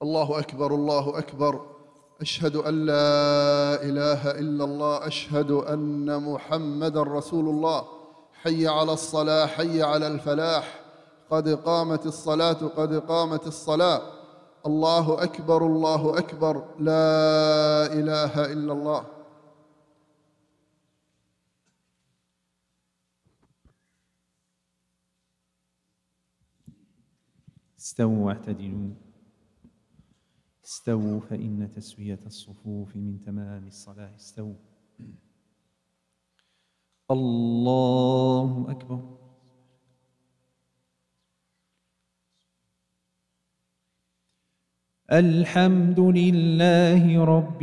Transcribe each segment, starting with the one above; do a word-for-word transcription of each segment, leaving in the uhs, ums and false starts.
الله أكبر الله أكبر، أشهد أن لا إله إلا الله، أشهد أن محمدًا رسول الله. حي على الصلاة، حي على الفلاح، قد قامت الصلاة، قد قامت الصلاة. الله أكبر الله أكبر، لا إله إلا الله. استووا واعتدلوا، استووا فإن تسوية الصفوف من تمام الصلاة. استووا. الله أكبر. الحمد لله رب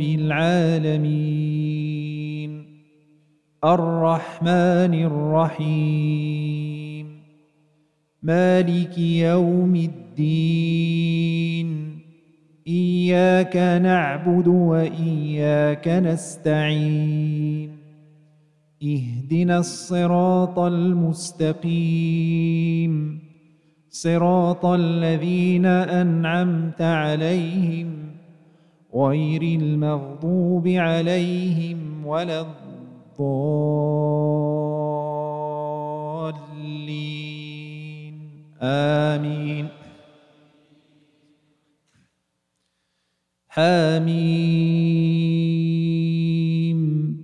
العالمين، الرحمن الرحيم، مالك يوم الدين، إياك نعبد وإياك نستعين، اهدنا الصراط المستقيم، صراط الذين أنعمت عليهم غير المغضوب عليهم ولا الضالين، آمين. حميم.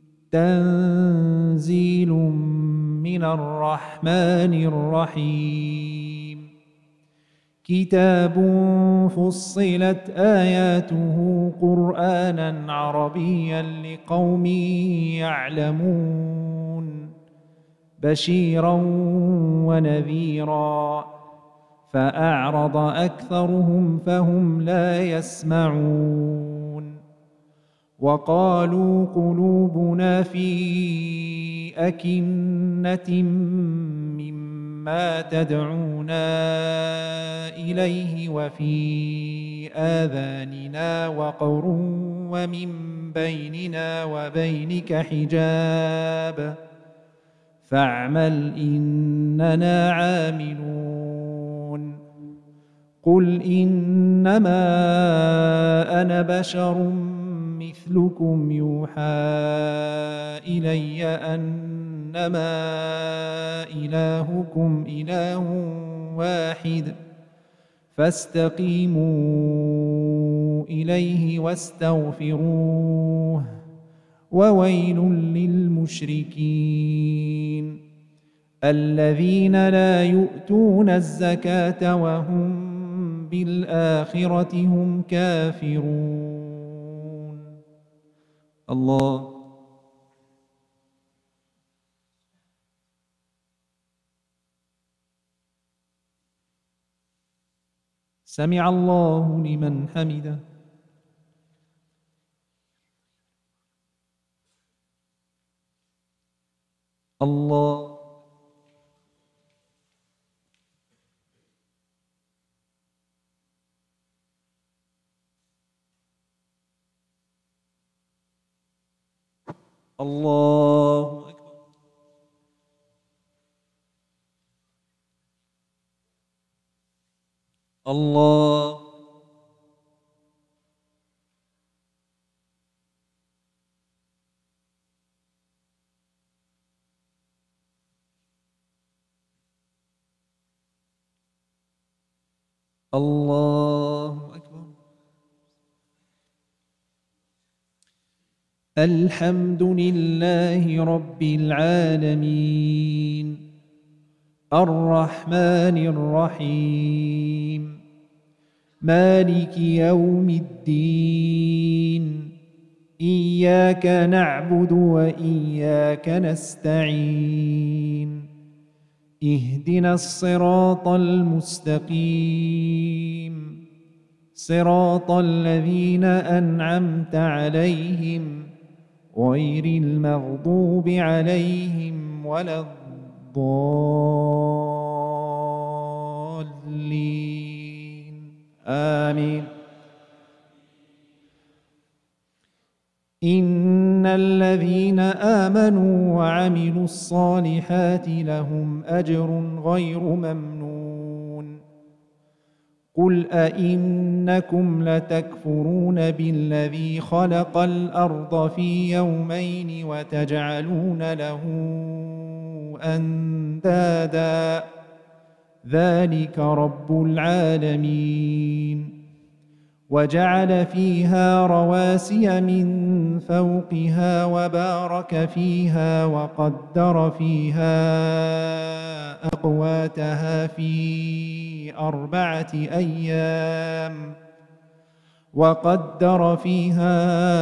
تنزيل من الرحمن الرحيم، كتاب فصلت آياته قرآناً عربياً لقوم يعلمون، بشيراً ونذيراً، فأعرض أكثرهم فهم لا يسمعون. وقالوا قلوبنا في أكنة مما تدعونا إليه وفي آذاننا وقر ومن بيننا وبينك حجاب فاعمل إننا عاملون. قل إنما أنا بشر مثلكم يوحى إلي أنما إلهكم إله واحد فاستقيموا إليه واستغفروه وويل للمشركين الذين لا يؤتون الزكاة وهم بالآخرة هم كافرون. الله. سمع الله لمن حمده. الله. الله أكبر. الله. الله أكبر. الحمد لله رب العالمين، الرحمن الرحيم، مالك يوم الدين، إياك نعبد وإياك نستعين، اهدنا الصراط المستقيم، صراط الذين أنعمت عليهم غير المغضوب عليهم ولا الضالين، آمين. إن الذين آمنوا وعملوا الصالحات لهم أجر غير ممنون. قل أئنكم لتكفرون بالذي خلق الأرض في يومين وتجعلون له أندادا ذلك رب العالمين وجعل فيها رواسي من فوقها وبارك فيها وقدر فيها أقواتها في أربعة أيام وقدر فيها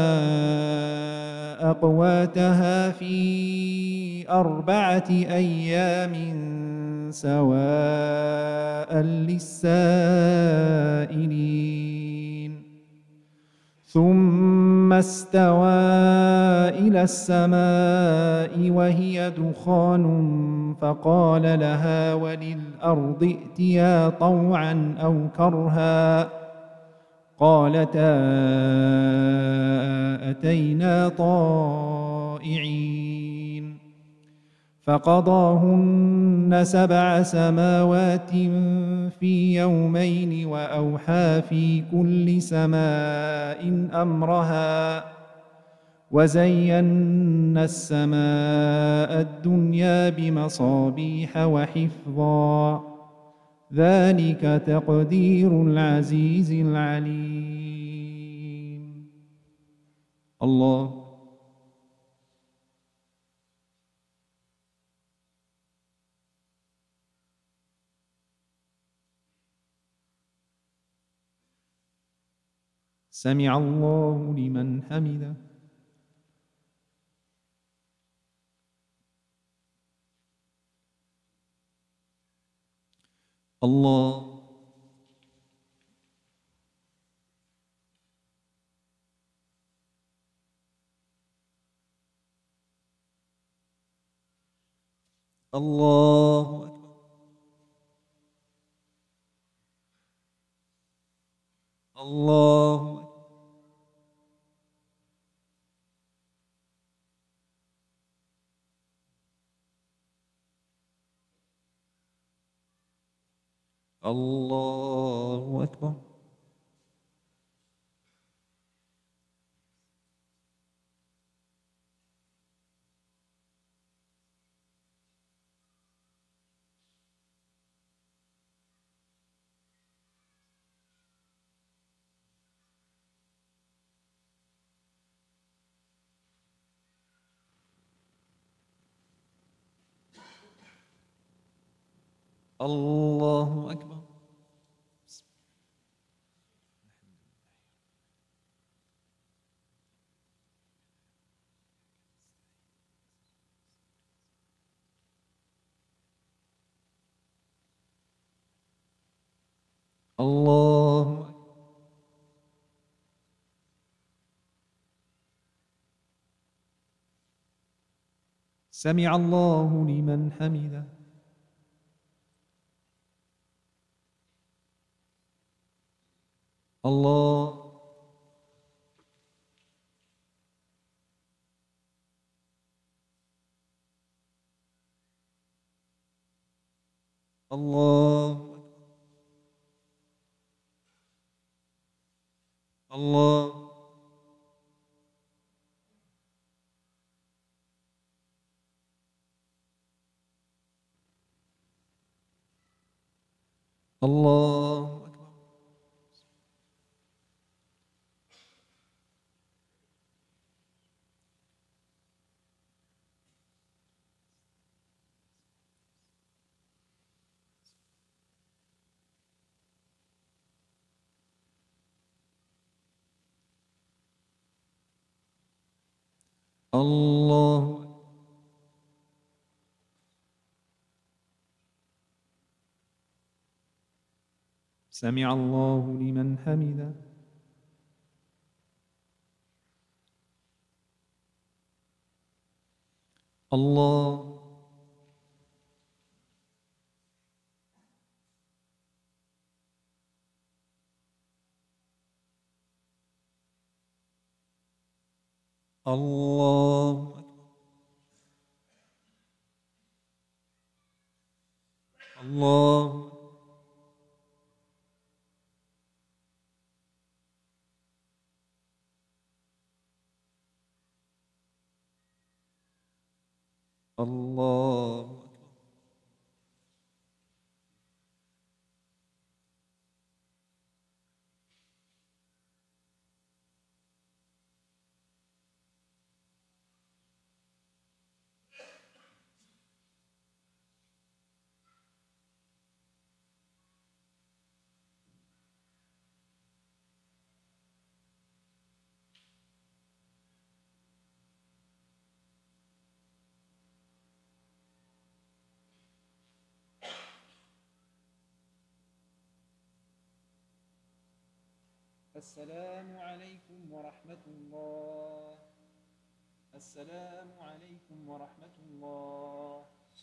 أقواتها في أربعة أيام سواء للسائلين ثم استوى إلى السماء وهي دخان فقال لها وللأرض ائتيا طوعا أو كرها قالتا أتينا طائعين فقضاهن سبع سماوات في يومين وأوحى في كل سماء أمرها وزينا السماء الدنيا بمصابيح وحفظا ذلك تقدير العزيز العليم. الله سمع الله لمن حمده. الله الله أكبر. الله أكبر. الله أكبر. الله أكبر. الله سمع الله لمن حمده. الله الله الله الله أكبر. الله سمع الله لمن حمده. الله الله أكبر. الله الله أكبر. السلام عليكم ورحمة الله. السلام عليكم ورحمة الله.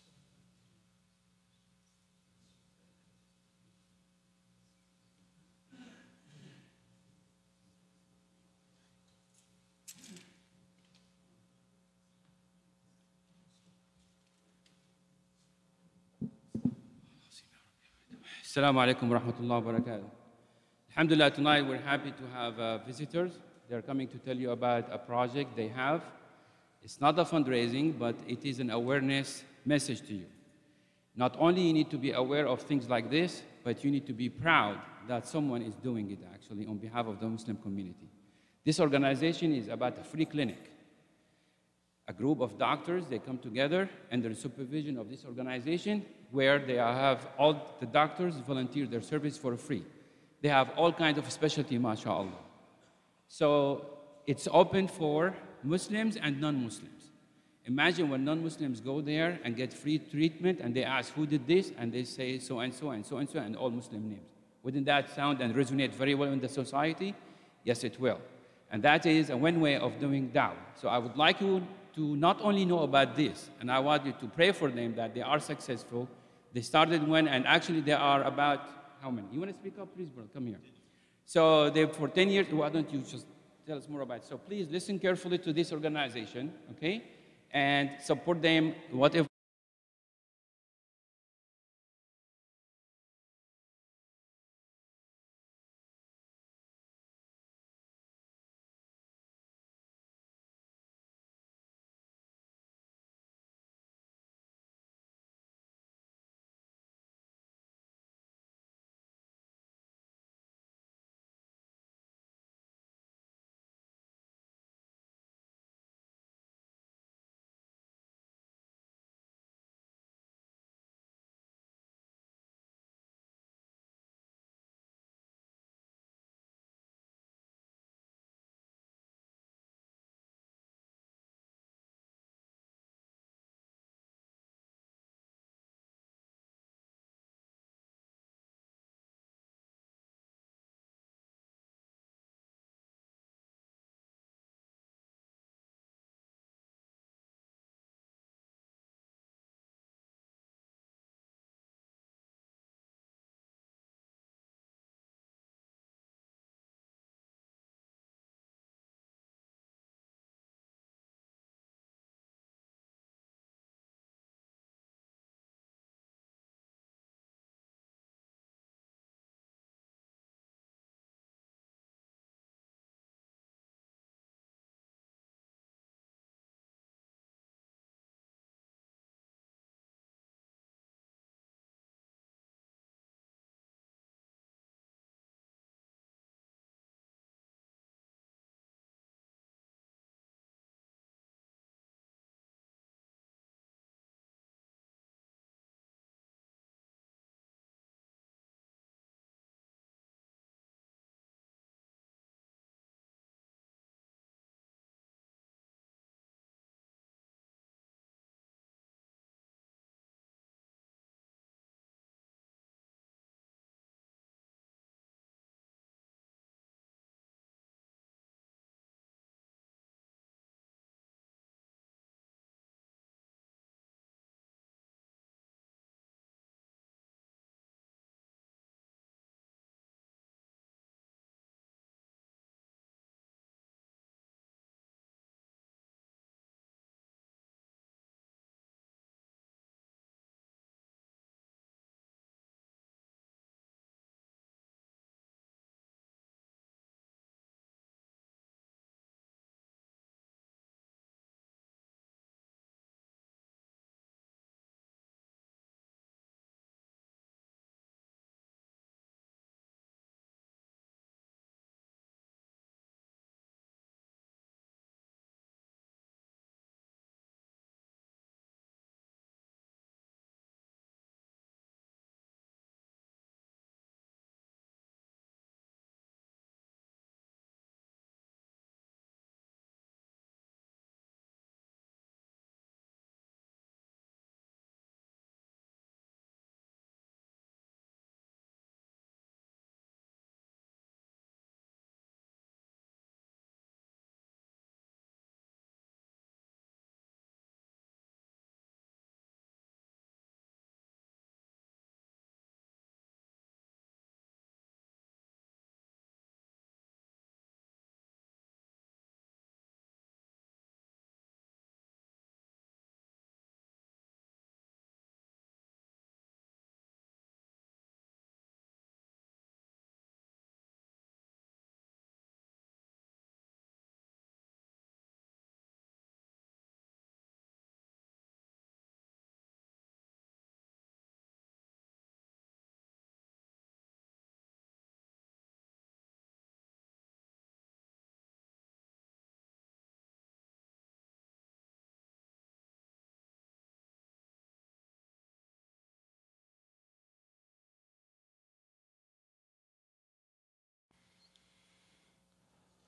Assalamu alaikum wa rahmatullahi wa barakatuh. Alhamdulillah, tonight we're happy to have uh, visitors. They're coming to tell you about a project they have. It's not a fundraising, but it is an awareness message to you. Not only you need to be aware of things like this, but you need to be proud that someone is doing it actually on behalf of the Muslim community. This organization is about a free clinic. A group of doctors, they come together under the supervision of this organization where they have all the doctors volunteer their service for free. They have all kinds of specialty, mashallah. So it's open for Muslims and non-Muslims. Imagine when non-Muslims go there and get free treatment and they ask who did this and they say so and so and so and so and all Muslim names. Wouldn't that sound and resonate very well in the society? Yes, it will. And that is a one way of doing da'wah. So I would like you to not only know about this, and I want you to pray for them that they are successful. They started when, and actually they are about, how many? You want to speak up, please, bro? Come here. So they, for ten years, why don't you just tell us more about it? So please listen carefully to this organization, okay? And support them, whatever.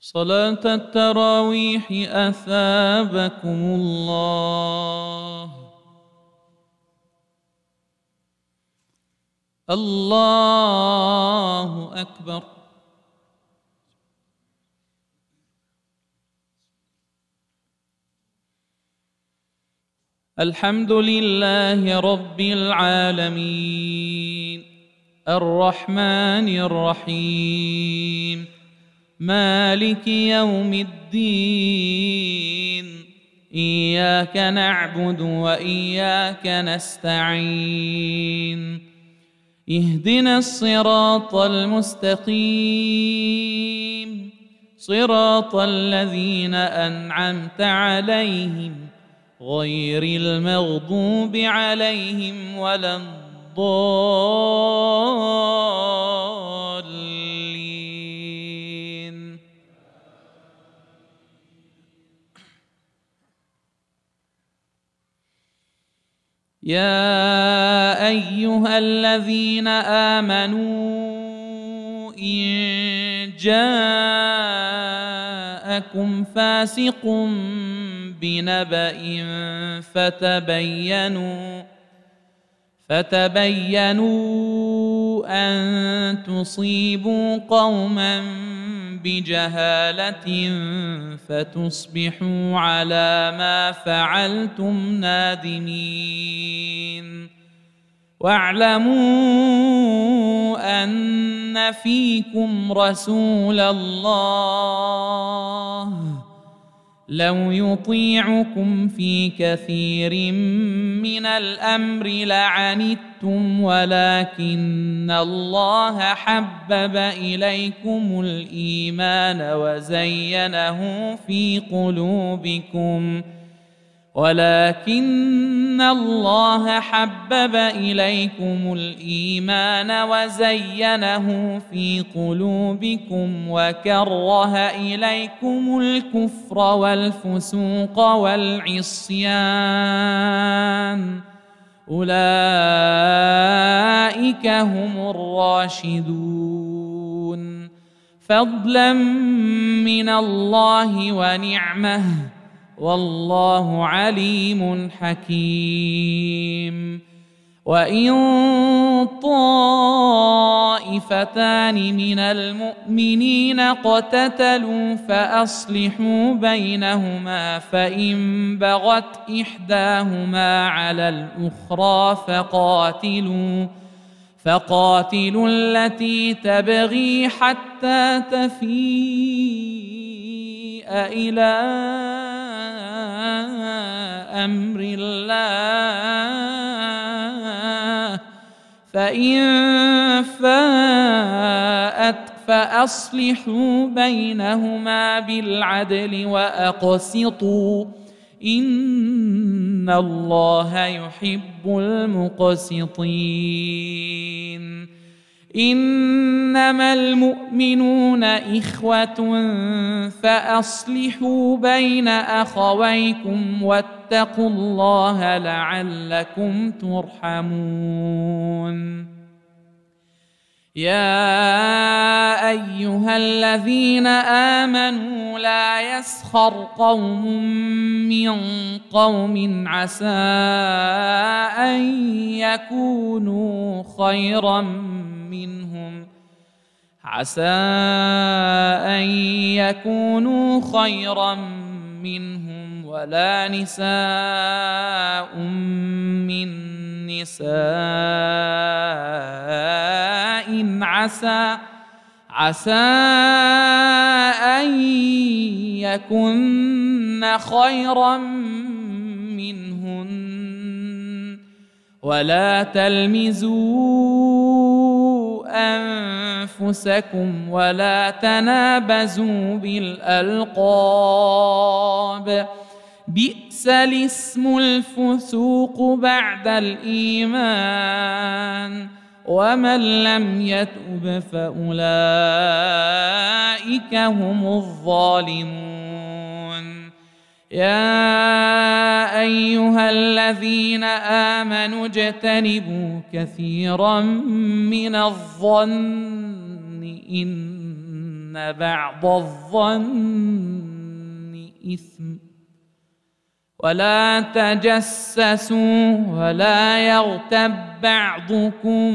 صلاة التراويح أثابكم الله. الله أكبر. الحمد لله رب العالمين الرحمن الرحيم مالك يوم الدين إياك نعبد وإياك نستعين اهدنا الصراط المستقيم صراط الذين أنعمت عليهم غير المغضوب عليهم ولا الضالين. يا أيها الذين آمنوا إن جاءكم فاسق بنبأ فتبينوا فتبينوا أن تصيبوا قوما بجهالة فتصبحوا على ما فعلتم نادمين. واعلموا أن فيكم رسول الله لو يطيعكم في كثير من الأمر لعنتم ولكن الله حبب إليكم الإيمان وزينه في قلوبكم ولكن الله حبب إليكم الإيمان وزينه في قلوبكم وكره إليكم الكفر والفسوق والعصيان أولئك هم الراشدون فضلا من الله ونعمه والله عليم حكيم. وإن طائفتان من المؤمنين اقتتلوا فأصلحوا بينهما فإن بغت إحداهما على الأخرى فقاتلوا فقاتلوا التي تبغي حتى تفيء إلى أمر الله فإن فاءت فأصلحوا بينهما بالعدل وأقسطوا إن الله يحب المقسطين. إنما المؤمنون إخوة فأصلحوا بين أخويكم واتقوا الله لعلكم ترحمون. يا أيها الذين آمنوا لا يسخر قوم من قوم عسى أن يكونوا خيرا منهم عسى أن يكونوا خيرا منهم ولا نساء من نساء عسى عسى أن يكن خيرا منهن ولا تلمزوا أنفسكم ولا تنابزوا بالألقاب بئس الاسم الفسوق بعد الإيمان ومن لم يتب فأولئك هم الظالمون. يا أيها الذين آمنوا اجتنبوا كثيرا من الظن إن إن بعض الظن إثم ولا تجسسوا ولا يغتب بعضكم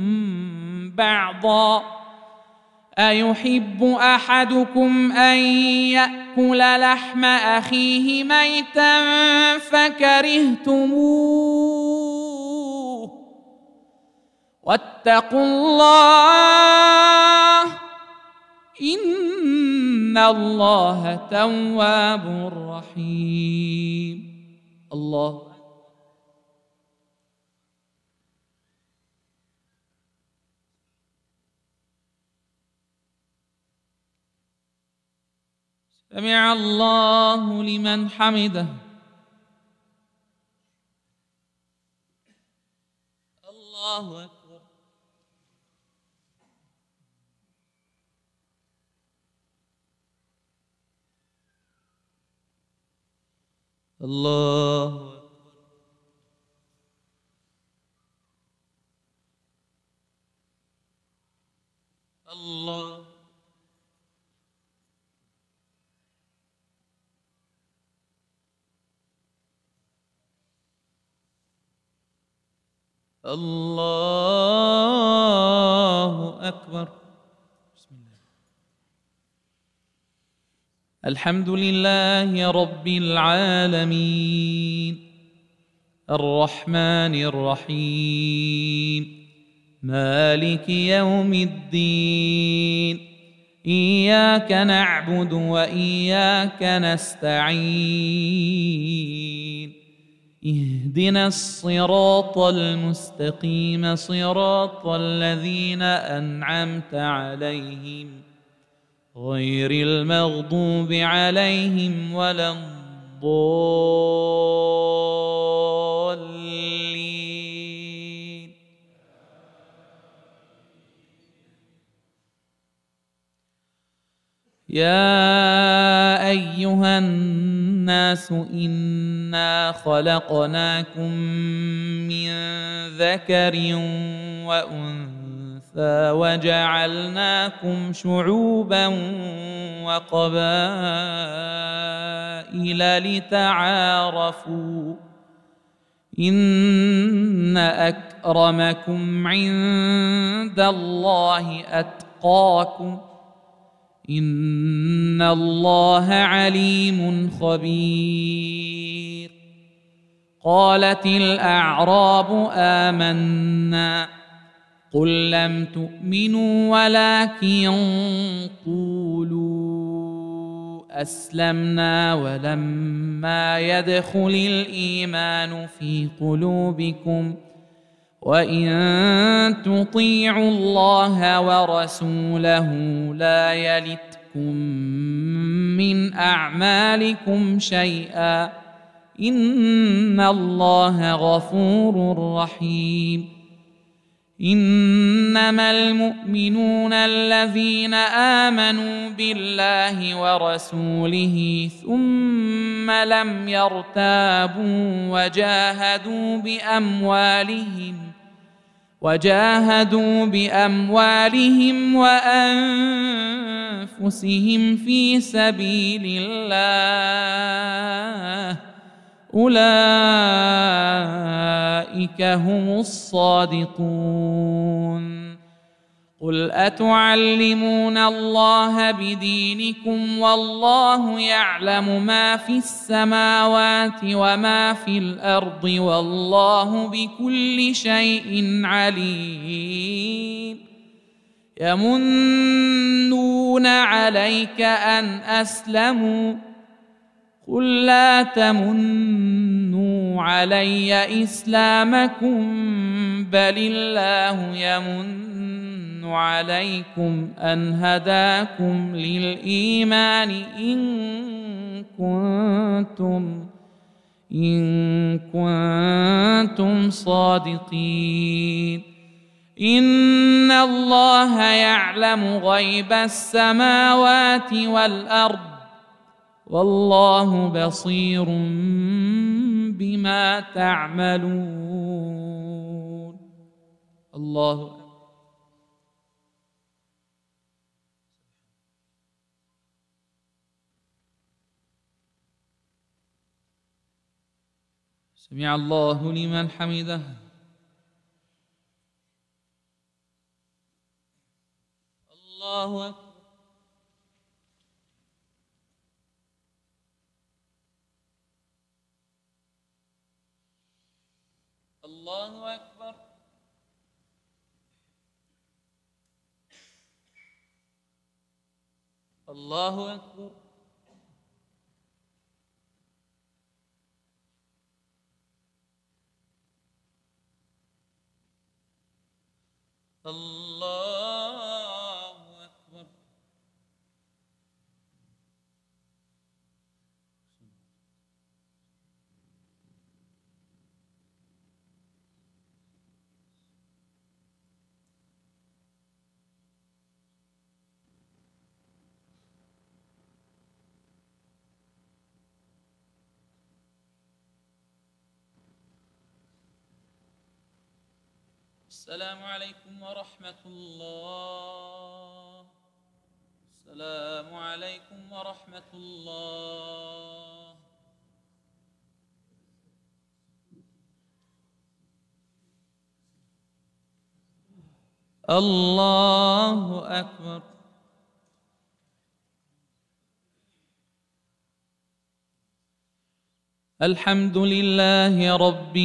بعضا أيحب أحدكم أن يأكل لحم أخيه ميتا فكرهتموه واتقوا الله إن الله تواب رحيم. الله سمع الله لمن حمده. الله أكبر. الله أكبر. الله الله أكبر. بسم الله. الحمد لله رب العالمين الرحمن الرحيم مالك يوم الدين إياك نعبد وإياك نستعين اهدنا الصراط المستقيم صراط الذين أنعمت عليهم غير المغضوب عليهم ولا الضالين. يا أيها الناس إنا خلقناكم من ذكر وأنثى وجعلناكم شعوبا وقبائل لتعارفوا إن أكرمكم عند الله أتقاكم إن الله عليم خبير. قالت الأعراب آمنا قل لم تؤمنوا ولكن قولوا أسلمنا ولما يدخل الإيمان في قلوبكم وإن تطيعوا الله ورسوله لا يلتكم من أعمالكم شيئا إن الله غفور رحيم. إنما المؤمنون الذين آمنوا بالله ورسوله ثم لم يرتابوا وجاهدوا بأموالهم وجاهدوا بأموالهم وأنفسهم في سبيل الله أولئك هم الصادقون. قل أتعلمون الله بدينكم والله يعلم ما في السماوات وما في الأرض والله بكل شيء عليم. يمنون عليك أن أسلموا قل لا تمنوا علي إسلامكم بل الله يمن عليكم أن هداكم للإيمان إن كنتم إن كنتم صادقين. إن الله يعلم غيب السماوات والأرض والله بصير بما تعملون. الله سمع الله لمن حمده. الله أكبر. الله أكبر. الله أكبر. الله أكبر. السلام عليكم ورحمة الله. السلام عليكم ورحمة الله. الله أكبر. الحمد لله رب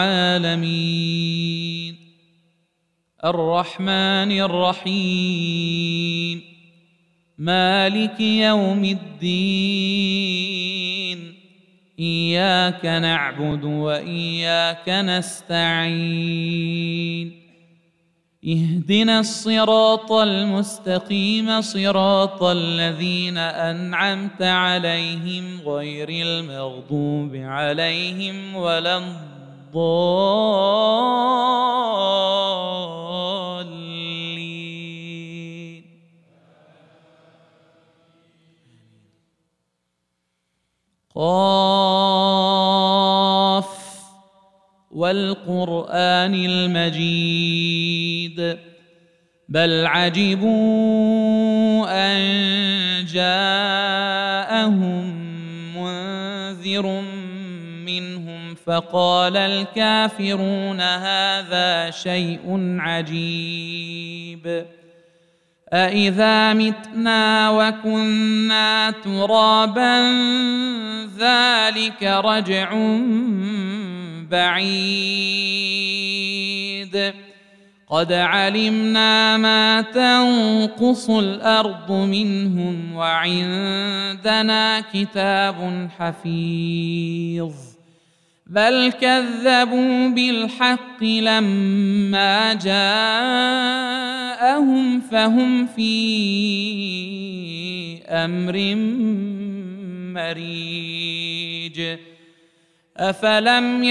العالمين الرحمن الرحيم مالك يوم الدين إياك نعبد وإياك نستعين اهدنا الصراط المستقيم صراط الذين أنعمت عليهم غير المغضوب عليهم ولا الضالين. قاف والقرآن المجيد بل عجبوا أن جاءهم منذر منهم فقال الكافرون هذا شيء عجيب أإذا متنا وكنا ترابا ذلك رجع بعيد قد علمنا ما تنقص الأرض منهم وعندنا كتاب حفيظ بل كذبوا بالحق لما جاءهم فهم في أمر مريج أفلم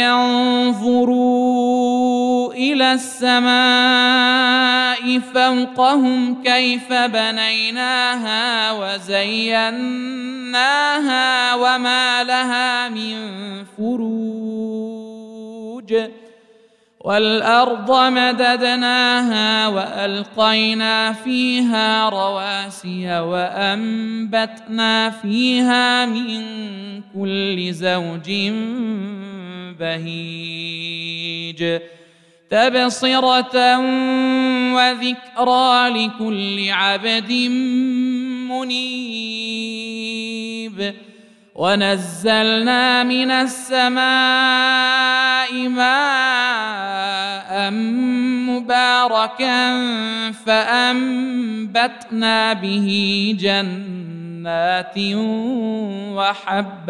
ينظروا إلى السماء فوقهم كيف بنيناها وزيناها وما لها من فروج والأرض مددناها وألقينا فيها رواسي وأنبتنا فيها من كل زوج بهيج تبصرة وذكرى لكل عبد منيب ونزلنا من السماء ماء مباركا فأنبتنا به جنات وحب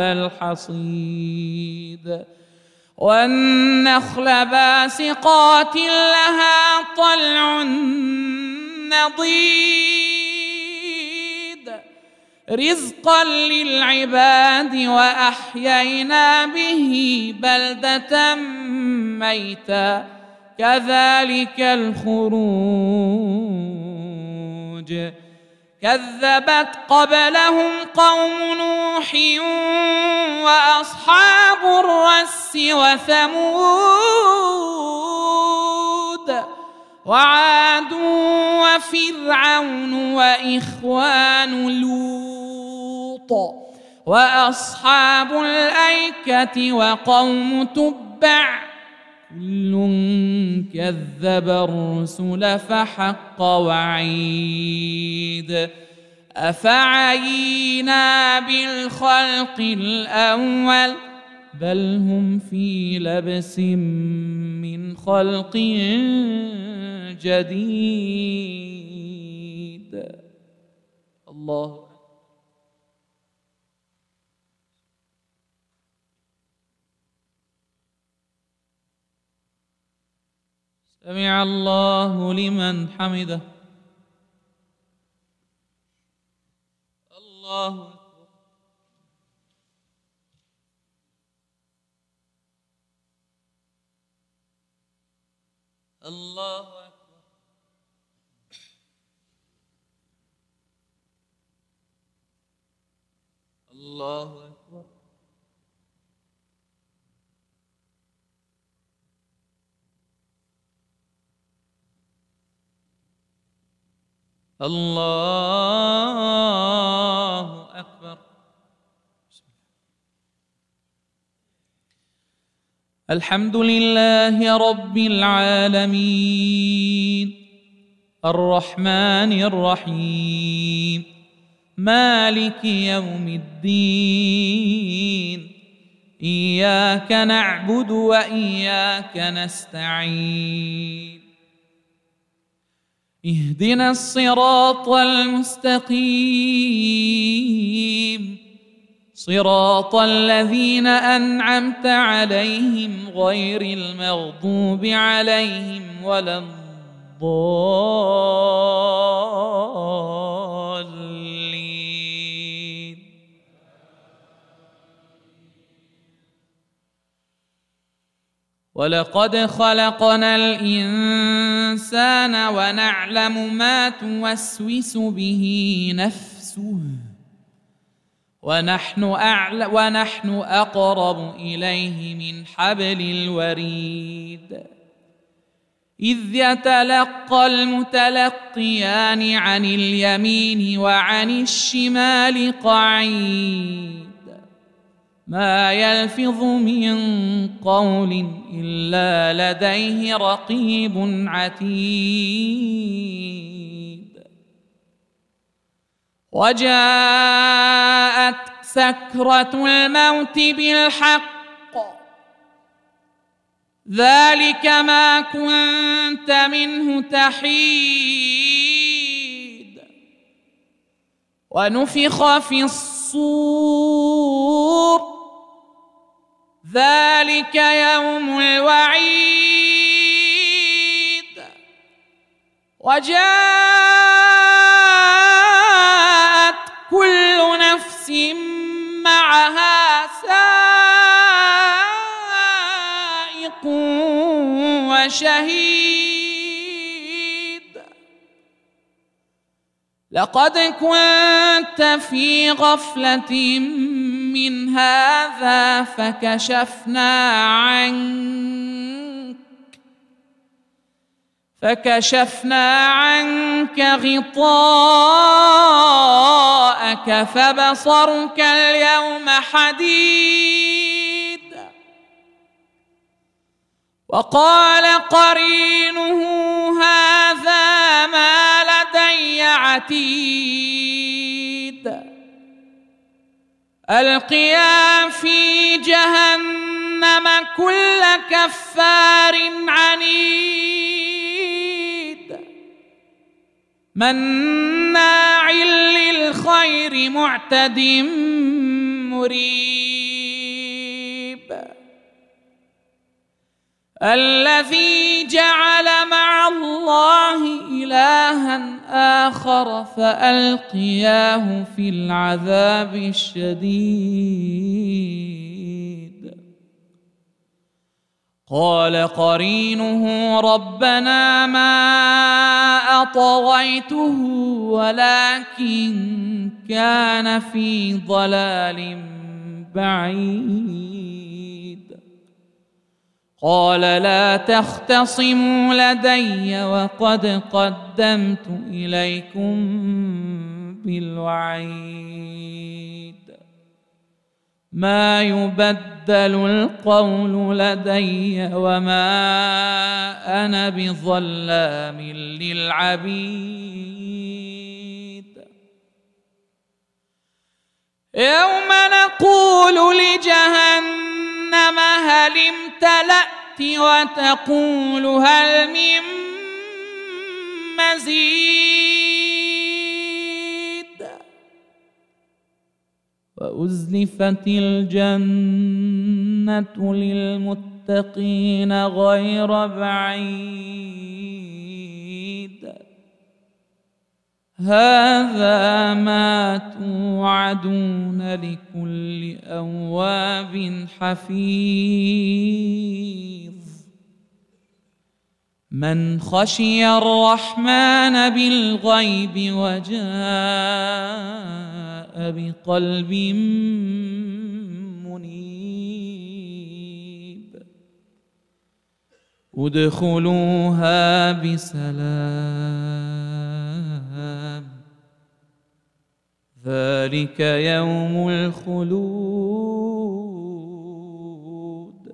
الحصيد والنخل باسقات لها طلع نضيد رزقا للعباد وأحيينا به بلدة ميتا كذلك الخروج كذبت قبلهم قوم نوح وأصحاب الرس وثمود وعاد وفرعون وإخوان لوط وأصحاب الأيكة وقوم تبع كل كذب الرسل فحق وعيد أفعينا بالخلق الأول بل هم في لبس من خلق جديد. الله سمع الله لمن حمده. الله أكبر. الله أكبر. الله أكبر. الله أكبر. الحمد لله رب العالمين الرحمن الرحيم مالك يوم الدين إياك نعبد وإياك نستعين اهدنا الصراط المستقيم صراط الذين أنعمت عليهم غير المغضوب عليهم ولا الضالين. ولقد خلقنا الإنسان ونعلم ما توسوس به نفسه ونحن أعلى ونحن أقرب إليه من حبل الوريد إذ يتلقى المتلقيان عن اليمين وعن الشمال قعيد ما يلفظ من قول إلا لديه رقيب عتيد. وجاءت سكرة الموت بالحق ذلك ما كنت منه تحيد. ونفخ في الصور ذلك يوم الوعيد. وجاءت كل نفس معها سائق وشهيد. لقد كنت في غفلة من هذا فكشفنا عنك فكشفنا عنك غطاءك فبصرك اليوم حديد. وقال قرينه هذا ما لدي عتيد. ألقيا في جهنم كل كفار عنيد مناع للخير معتد مريب. الذي جعل مع الله إلها آخر فألقياه في العذاب الشديد. قال قرينه ربنا ما أطغيته ولكن كان في ضلال بعيد. قال لا تختصموا لدي وقد قدمت إليكم بالوعيد. ما يبدل القول لدي وما أنا بظلام للعبيد يوم نقول لجهنم هل امتلأت وتقول هل من مزيد وأزلفت الجنة للمتقين غير بعيد هذا ما توعدون لكل أواب حفيظ من خشي الرحمن بالغيب وجاء بقلب منيب ادخلوها بسلام ذلك يوم الخلود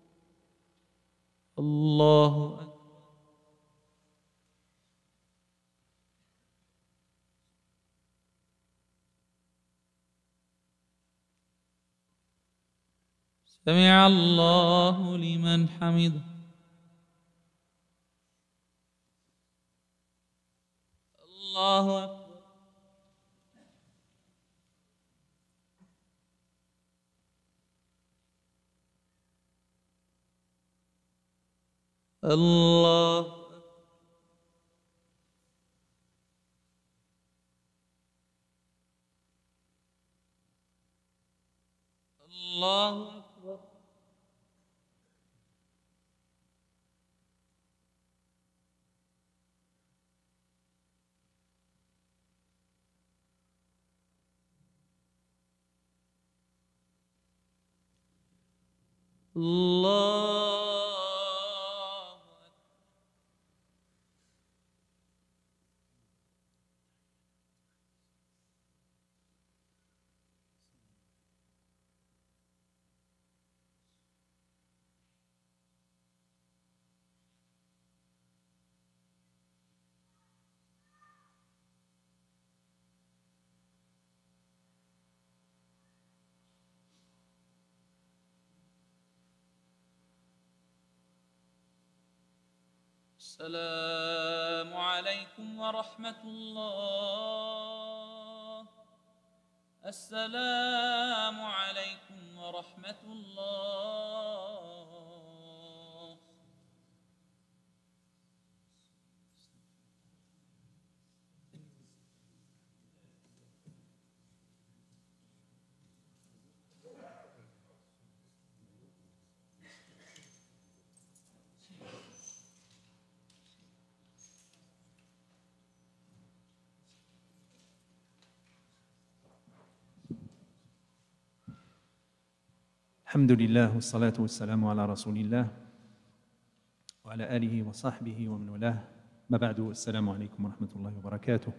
الله أكبر سمع الله لمن حمده الله أكبر الله الله أكبر الله السلام عليكم ورحمة الله السلام عليكم ورحمة الله الحمد لله والصلاة والسلام على رسول الله وعلى آله وصحبه ومن والاه ما بعد السلام عليكم ورحمة الله وبركاته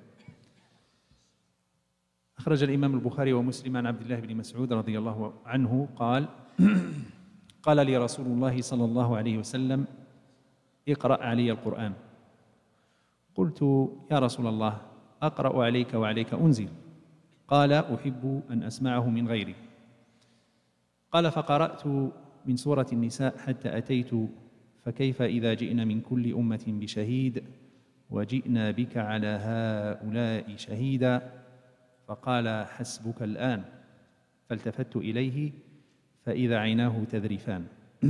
أخرج الإمام البخاري ومسلم عن عبد الله بن مسعود رضي الله عنه قال قال لي رسول الله صلى الله عليه وسلم اقرأ علي القرآن قلت يا رسول الله أقرأ عليك وعليك أنزل قال أحب أن أسمعه من غيري قال فقرأت من سورة النساء حتى أتيت فكيف إذا جئنا من كل أمة بشهيد وجئنا بك على هؤلاء شهيدا فقال حسبك الآن فالتفت إليه فإذا عيناه تذرفان.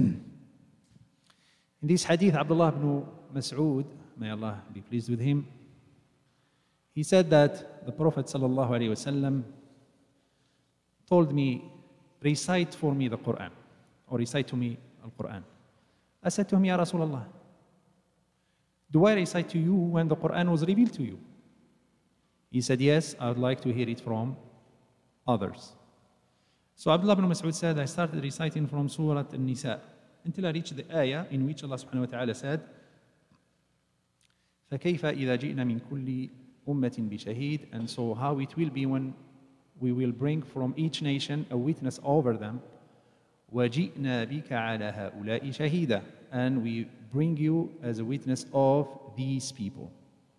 In this hadith, Abdullah ibn Mas'ud, may Allah be pleased with him, he said that the Prophet sallallahu alaihi wasallam told me, recite for me the Quran, or recite to me Al-Quran. I said to him, Ya Rasulullah, do I recite to you when the Quran was revealed to you? He said, yes, I would like to hear it from others. So Abdullah ibn Mas'ud said, I started reciting from Surah An-Nisa until I reached the ayah in which Allah subhanahu wa ta'ala said, فَكَيْفَ إِذَا جِئْنَا مِنْ كُلِّ أُمَّةٍ بِشَهِيدٍ. And so how it will be when we will bring from each nation a witness over them. وَجِئْنَا بِكَ عَلَى هَؤُلَاءِ شَهِيدًا. And we bring you as a witness of these people.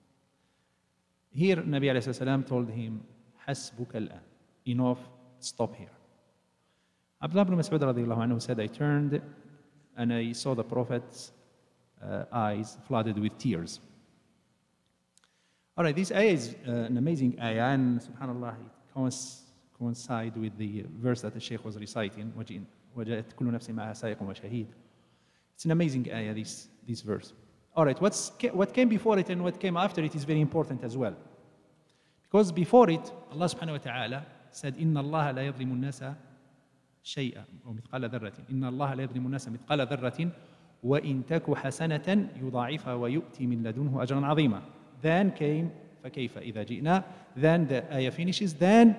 Here, Nabi alayhi salam told him, حَسْبُكَ الْآن. Enough, stop here. Abdullah ibn Mas'ud radiallahu anhu said, I turned and I saw the Prophet's uh, eyes flooded with tears. All right, this ayah is uh, an amazing ayah, and subhanAllah, it coincides with the verse that the Sheikh was reciting, وَجَاءَتْ كُلُّ نَفْسٍ مَعَهَا سَائِقٌ وَشَهِيدٌ. It's an amazing ayah, this, this verse. All right, what's, what came before it and what came after it is very important as well. Because before it, Allah subhanahu wa ta'ala said, إِنَّ اللَّهَ لَا يَظْلِمُ النَّاسَ شَيْئًا أو مِثْقَالَ ذَرَّةٍ إِنَّ اللَّهَ لَا يَظْلِمُ النَّاسَ مِثْقَالَ ذَرَّةٍ وَإِن تَكُ حَسَنَةً يُضَاعِفْهَا وَيُؤْتِ مِن لَدُنْهُ أَجْرًا عَظِيمًا. Then came فَكَيْفَ إِذَا جِئْنَا. Then the ayah finishes. Then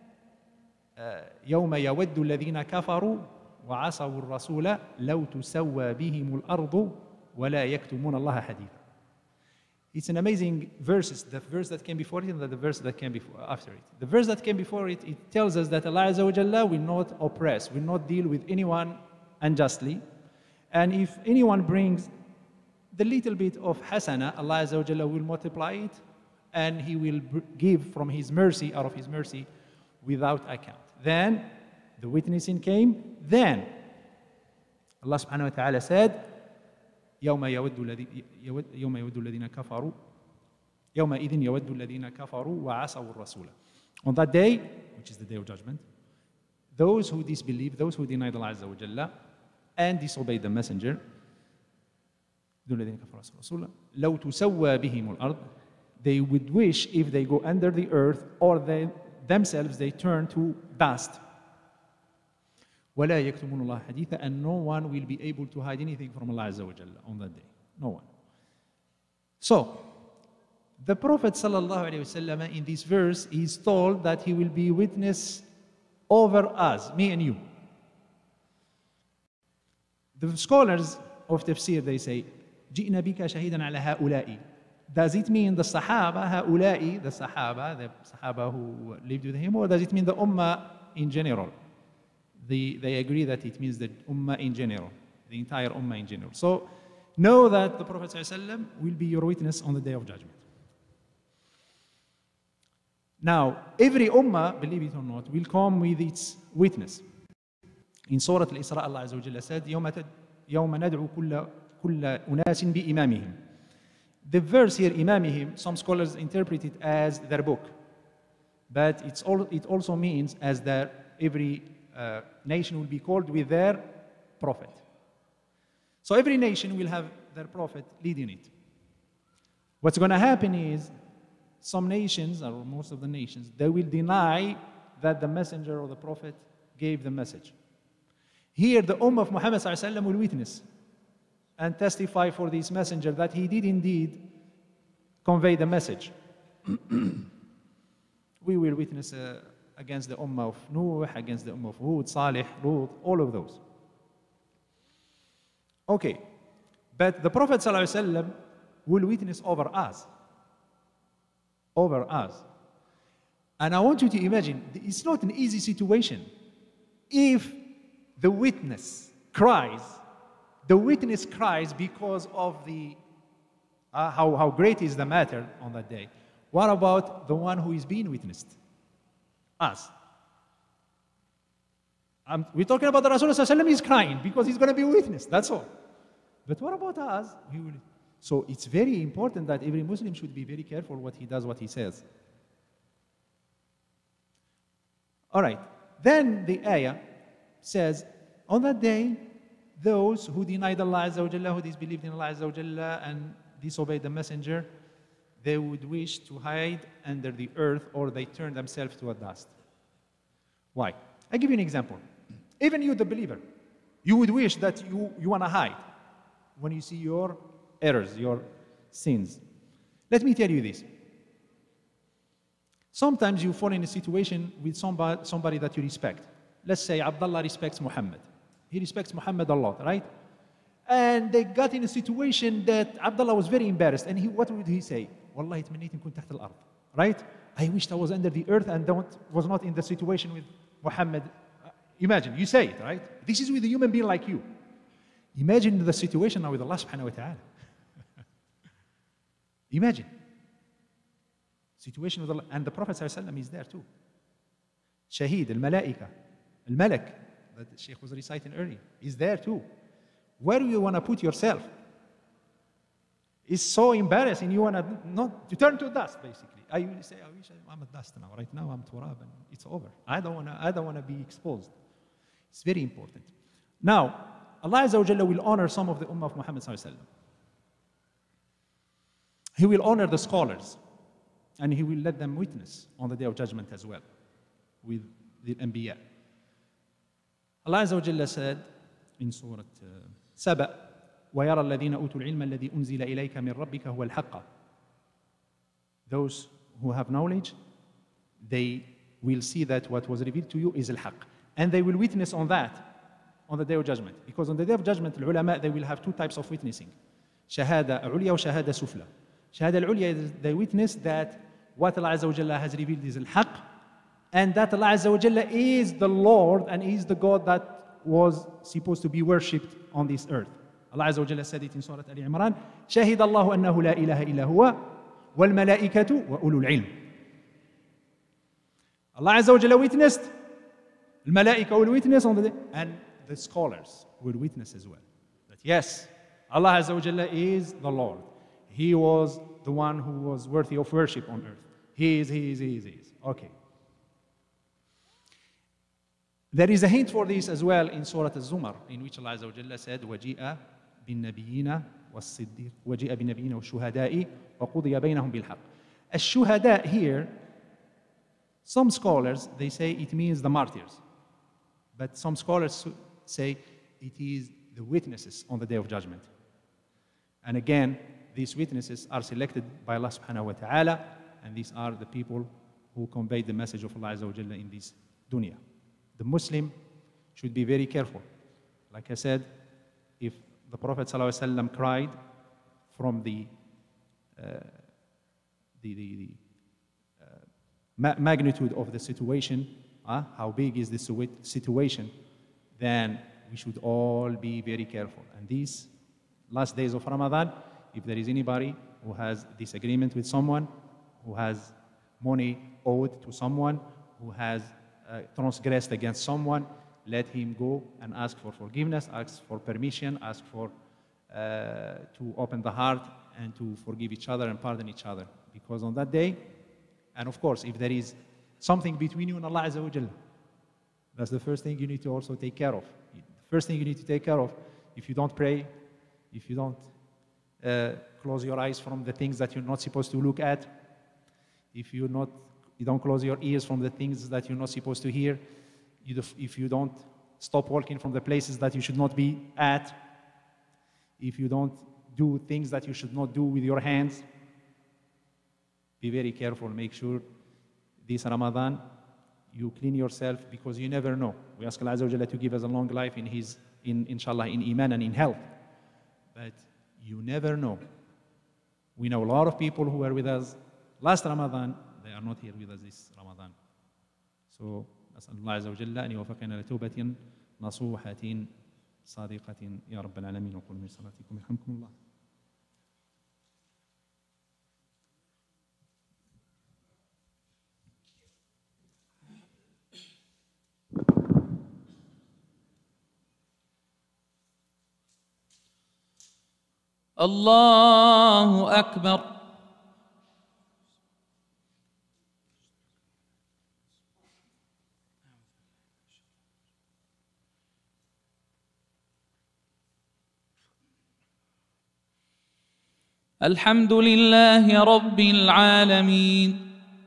يَوْمَ يَوَدُّ الَّذِينَ كَفَرُوا وَعَصَوُا الرَّسُولَ لَوْ تُسَوَّى بِهِمُ الْأَرْضُ وَلَا يَكْتُمُونَ اللَّهَ حَدِيثًا. It's an amazing verse, the verse that came before it and the verse that came before, after it. The verse that came before it, it tells us that Allah Azza wa Jalla will not oppress, will not deal with anyone unjustly. And if anyone brings the little bit of hasana, Allah Azza wa Jalla will multiply it and He will give from His mercy, out of His mercy, without account. Then the witnessing came. Then Allah subhanahu wa ta'ala said, يوم يود الذين يوم يود الذين كفروا يومئذ يود الذين كفروا وعصوا الرسول. On that day, which is the day of judgment, those who disbelieve, those who deny Allah Azza wa Jalla and disobey the messenger, الذين كفروا وعصوا الرسول لو تسوى بهم الأرض, they would wish if they go under the earth or they themselves they turn to dust. وَلَا يَكْتُمُونَ اللَّهَ حَدِيثًا. And no one will be able to hide anything from Allah Azza wa Jalla on that day. No one. So, the Prophet sallallahu alaihi wasallam in this verse is told that he will be witness over us, me and you. The scholars of tafsir, they say, جِئْنَا بِكَ شَهِيدًا عَلَى هَؤُلَاءِ. Does it mean the Sahaba, هؤلاء, the Sahaba, the Sahaba who lived with him, or does it mean the Ummah in general? The, they agree that it means the Ummah in general, the entire Ummah in general. So, know that the Prophet ﷺ will be your witness on the Day of Judgment. Now, every Ummah, believe it or not, will come with its witness. In Surah Al-Isra, Allah Azza wa Jalla said, يَوْمَ نَدْعُ كُلَّ كُلَّ أُنَاسٍ بِإِمَامِهِمْ. The verse here, imamihim, some scholars interpret it as their book. But it's all, it also means as that every uh, nation will be called with their prophet. So every nation will have their prophet leading it. What's going to happen is some nations, or most of the nations, they will deny that the messenger or the prophet gave the message. Here the Ummah of Muhammad sallallahu alaihi wasallam will witness and testify for this messenger that he did indeed convey the message. We will witness uh, against the Ummah of Nuh, against the Ummah of Hud, Salih, Lut, all of those. Okay, but the Prophet ﷺ will witness over us. Over us. And I want you to imagine, it's not an easy situation. If the witness cries, the witness cries because of the uh, how, how great is the matter on that day. What about the one who is being witnessed? Us. Um, we're talking about the Rasulullah is crying because he's going to be witnessed. That's all. But what about us? We will, so it's very important that every Muslim should be very careful what he does, what he says. All right. Then the ayah says, on that day, those who denied Allah Azza wa Jalla, who disbelieved in Allah Azza wa Jalla and disobeyed the messenger, they would wish to hide under the earth or they turn themselves to a dust. Why? I give you an example. Even you, the believer, you would wish that you, you want to hide when you see your errors, your sins. Let me tell you this. Sometimes you fall in a situation with somebody, somebody that you respect. Let's say Abdullah respects Mohamad. He respects Mohamad a lot, right? And they got in a situation that Abdullah was very embarrassed. And he, what would he say? Wallahi, تمنيت إن كنت تحت الأرض. Right? I wished I was under the earth and don't, was not in the situation with Muhammad. Uh, imagine, you say it, right? This is with a human being like you. Imagine the situation now with Allah subhanahu wa ta'ala. Imagine. Situation with Allah. And the Prophet sallallahu alaihi wasallam is there too. Shaheed, al-malaika, al-malak, that Sheikh was reciting earlier, is there too. Where do you want to put yourself? It's so embarrassing. You want to not to turn to dust, basically. I will say, I wish I'm a dust now. Right now, I'm turab, and it's over. I don't want to. I don't want to be exposed. It's very important. Now, Allah Azza wa Jalla will honor some of the Ummah of Muhammad sallallahu alaihi wasallam. He will honor the scholars, and He will let them witness on the Day of Judgment as well, with the Anbiya. Allah Azza wa Jalla said in Surah uh, Saba, وَيَرَى الَّذِينَ أُوتُوا الْعِلْمَ الَّذِي أُنزِلَ إِلَيْكَ مِنْ رَبِّكَ هُوَ الْحَقَّ. Those who have knowledge, they will see that what was revealed to you is al-haq. And they will witness on that on the Day of Judgment. Because on the Day of Judgment, the ulama, they will have two types of witnessing. Shahada ulya or shahada sufla. Shahada al-ulya is they witness that what Allah Azza wa Jalla has revealed is al-haq, and that Allah Azza wa Jalla is the Lord and is the God that was supposed to be worshipped on this earth. Allah Azza wa Jalla said it in Surah Ali Imran, شَهِدَ اللَّهُ أَنَّهُ لَا إِلَهَ إِلَّا هُوَ وَالْمَلَائِكَةُ وَأُولُو الْعِلْمِ. Allah Azza wa Jalla witnessed, the Malaika will witness on the day, and the scholars will witness as well. That yes, Allah Azza wa Jalla is the Lord. He was the one who was worthy of worship on earth. He is, He is, He is, He is. Okay. There is a hint for this as well in Surah Al-Zumar, in which Allah Azza wa Jalla said, وَجِيءَ بِالنَّبِيِّينَ وَالصِّدِّيقِ وَجِيءَ بِالنَّبِيِّينَ وَالشُّهَدَاءِ وَقُضِيَ بَيْنَهُم بِالْحَقِّ. الشُّهَدَاء here, some scholars, they say it means the martyrs. But some scholars say it is the witnesses on the Day of Judgment. And again, these witnesses are selected by Allah subhanahu wa ta'ala, and these are the people who conveyed the message of Allah Azza wa Jalla in this dunya. The Muslim should be very careful. Like I said, if the Prophet ﷺ cried from the, uh, the, the, the uh, ma magnitude of the situation, uh, how big is this situation, then we should all be very careful. And these last days of Ramadan, if there is anybody who has disagreement with someone, who has money owed to someone, who has Uh, transgressed against someone, let him go and ask for forgiveness, ask for permission, ask for uh, to open the heart and to forgive each other and pardon each other. Because on that day, and of course, if there is something between you and Allah Azza wa Jalla, that's the first thing you need to also take care of. The first thing you need to take care of, if you don't pray, if you don't uh, close your eyes from the things that you're not supposed to look at, if you're not You don't close your ears from the things that you're not supposed to hear. You do, if you don't stop walking from the places that you should not be at. If you don't do things that you should not do with your hands. Be very careful. Make sure this Ramadan you clean yourself, because you never know. We ask Allah Azza wa Jalla to give us a long life in His, in inshallah, in Iman and in health. But you never know. We know a lot of people who were with us last Ramadan. They are not here with us this Ramadan. So, أسأل الله عز وجل أن يوفقنا لتوبة نصوحة صادقة يا رب العالمين. وقولوا من صلاتكم يرحمكم الله. الله أكبر. الحمد لله رب العالمين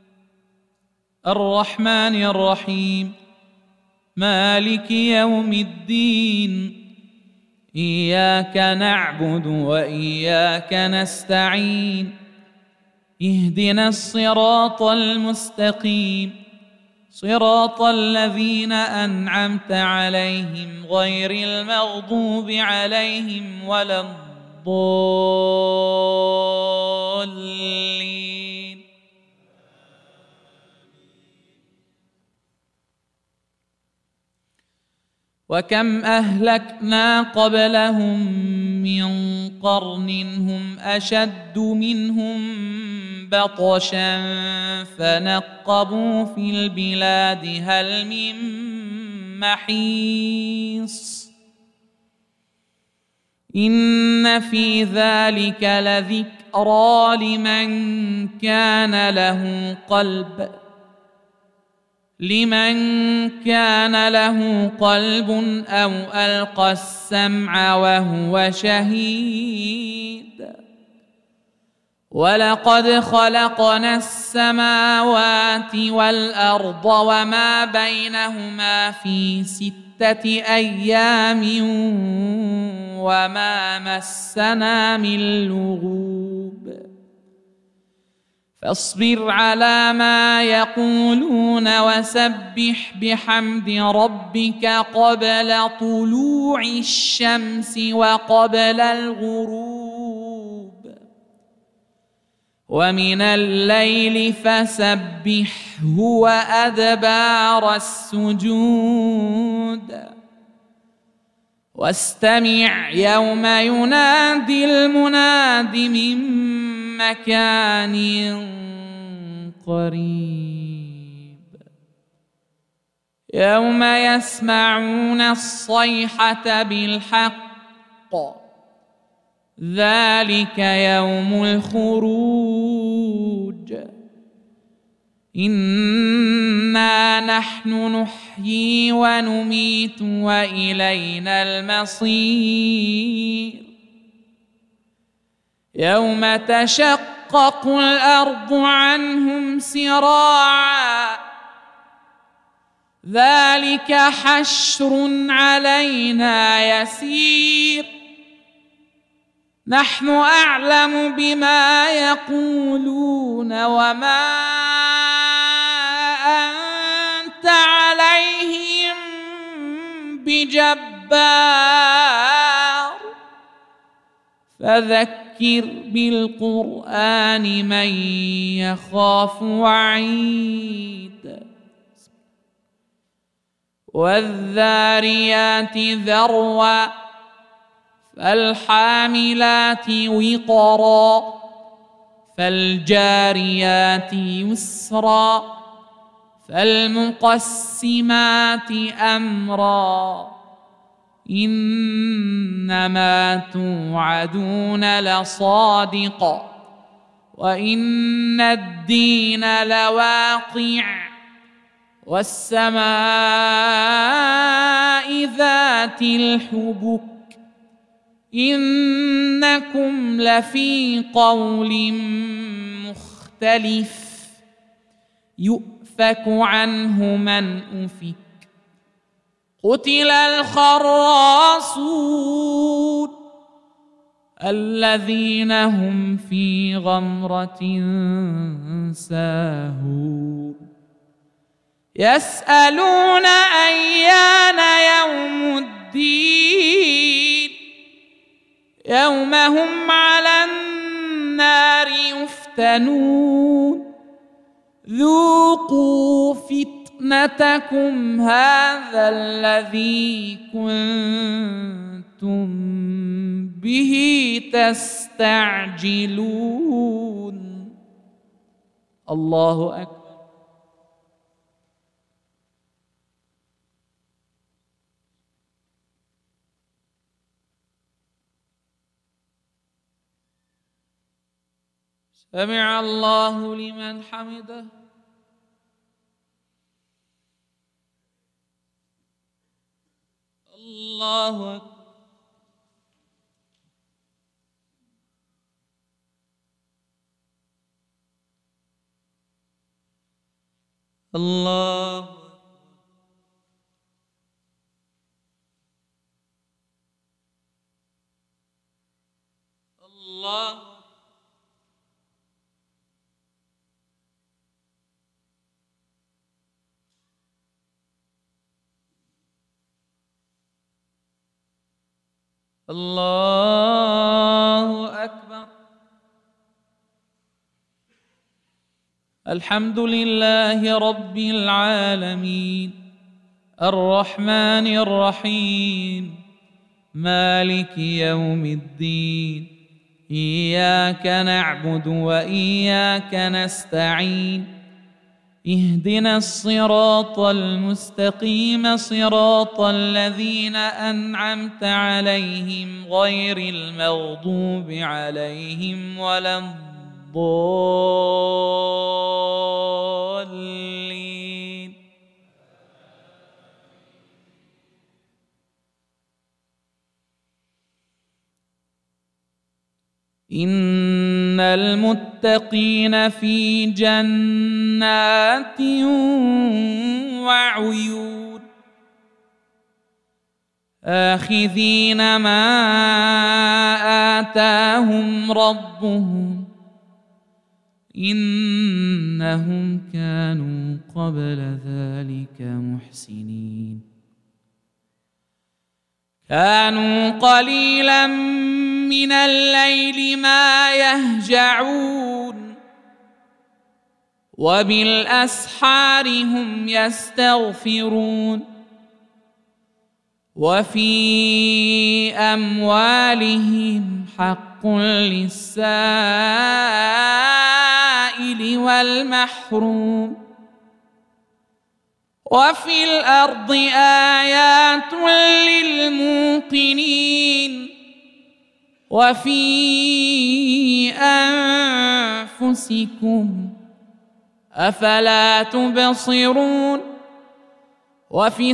الرحمن الرحيم مالك يوم الدين إياك نعبد وإياك نستعين اهدنا الصراط المستقيم صراط الذين أنعمت عليهم غير المغضوب عليهم ولا الضالين الضالين وكم أهلكنا قبلهم من قرن هم أشد منهم بطشا فنقبوا في البلاد هل من محيص إن في ذلك لذكرى لمن كان له قلب لمن كان له قلب أو ألقى السمع وهو شهيد ولقد خلقنا السماوات والأرض وما بينهما في ستة أيام وما مسنا من لغوب فاصبر على ما يقولون وسبح بحمد ربك قبل طلوع الشمس وقبل الغروب ومن الليل فسبحه وأدبار السجود واستمع يوم ينادي المناد من مكان قريب يوم يسمعون الصيحة بالحق ذلك يوم الخروج إنا نحن نحيي ونميت وإلينا المصير يوم تشقق الأرض عنهم سراعا ذلك حشر علينا يسير نحن أعلم بما يقولون وما أنت عليهم بجبار فذكر بالقرآن من يخاف وعيد والذاريات ذروا فالحاملات وقرا فالجاريات يسرا فالمقسمات أمرا إنما توعدون لصادق وإن الدين لواقع والسماء ذات الحبك إنكم لفي قول مختلف يؤفك عنه من أفك قتل الخراصون الذين هم في غمرة ساهون يسألون أيان يوم الدين يوم هم على النار يفتنون ذوقوا فتنتكم هذا الذي كنتم به تستعجلون الله أكبر سمع الله لمن حمده الله أكبر الله الله الله أكبر الحمد لله رب العالمين الرحمن الرحيم مالك يوم الدين إياك نعبد وإياك نستعين اهدنا الصراط المستقيم صراط الذين أنعمت عليهم غير المغضوب عليهم ولا الضالين. إن المتقين في جنات وعيون آخذين ما آتاهم ربهم إنهم كانوا قبل ذلك محسنين كانوا قليلا من الليل ما يهجعون وبالأسحار هم يستغفرون وفي أموالهم حق للسائل والمحروم وفي الأرض آيات للموقنين وفي أنفسكم أفلا تبصرون وفي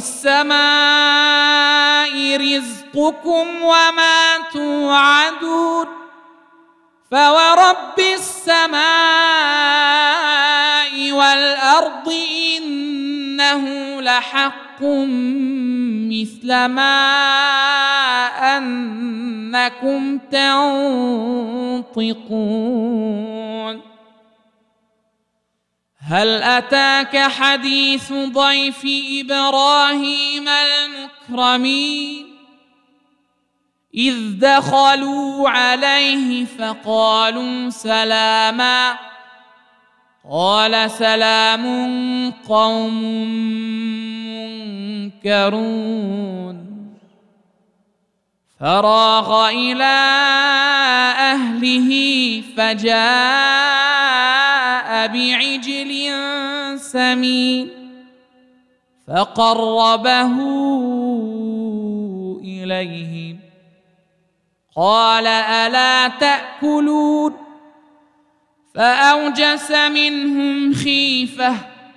السماء رزقكم وما توعدون فورب السماء والأرض إنه لحق مثل ما أنكم تنطقون هل أتاك حديث ضيف إبراهيم المكرمين إذ دخلوا عليه فقالوا سلاما قال سلام قوم منكرون فراغ إلى أهله فجاء بعجل سمين فقربه إليهم قال ألا تأكلون فأوجس منهم خيفة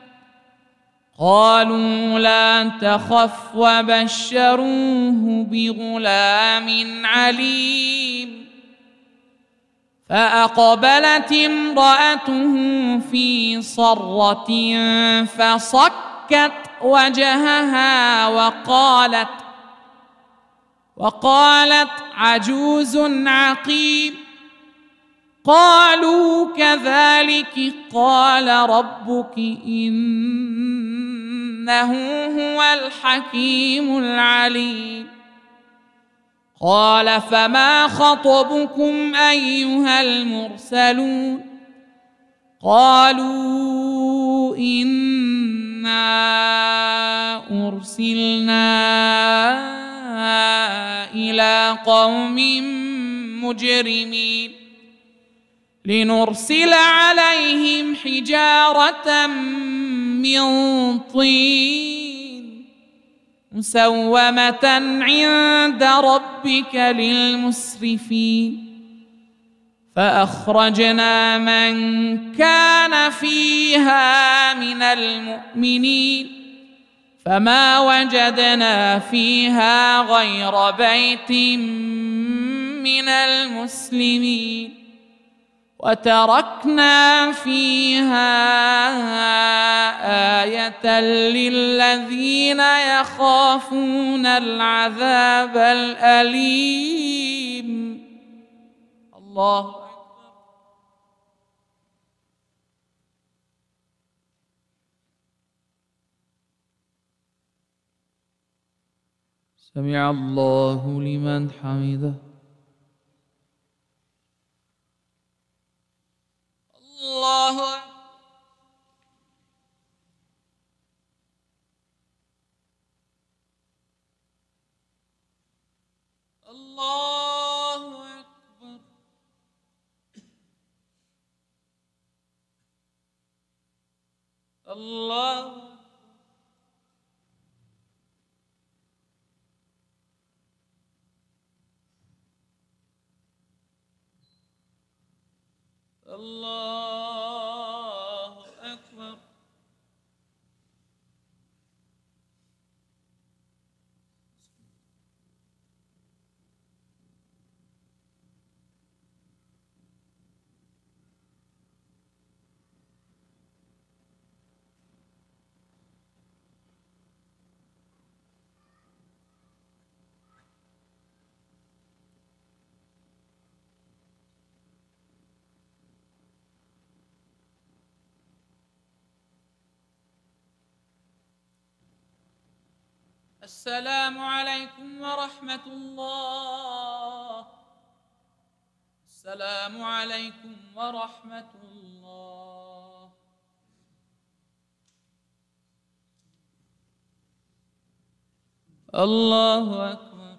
قالوا لا تخف وبشروه بغلام عليم فأقبلت امرأته في صرة فصكت وجهها وقالت وقالت عجوز عقيم قالوا كذلك قال ربك إنه هو الحكيم العليم قال فما خطبكم أيها المرسلون قالوا إنا أرسلنا إلى قوم مجرمين لنرسل عليهم حجارة من طين مسومة عند ربك للمسرفين فأخرجنا من كان فيها من المؤمنين فما وجدنا فيها غير بيت من المسلمين وتركنا فيها آية للذين يخافون العذاب الأليم. الله أكبر. سمع الله لمن حمده. الله أكبر. الله أكبر. السلام عليكم ورحمة الله. السلام عليكم ورحمة الله. الله أكبر.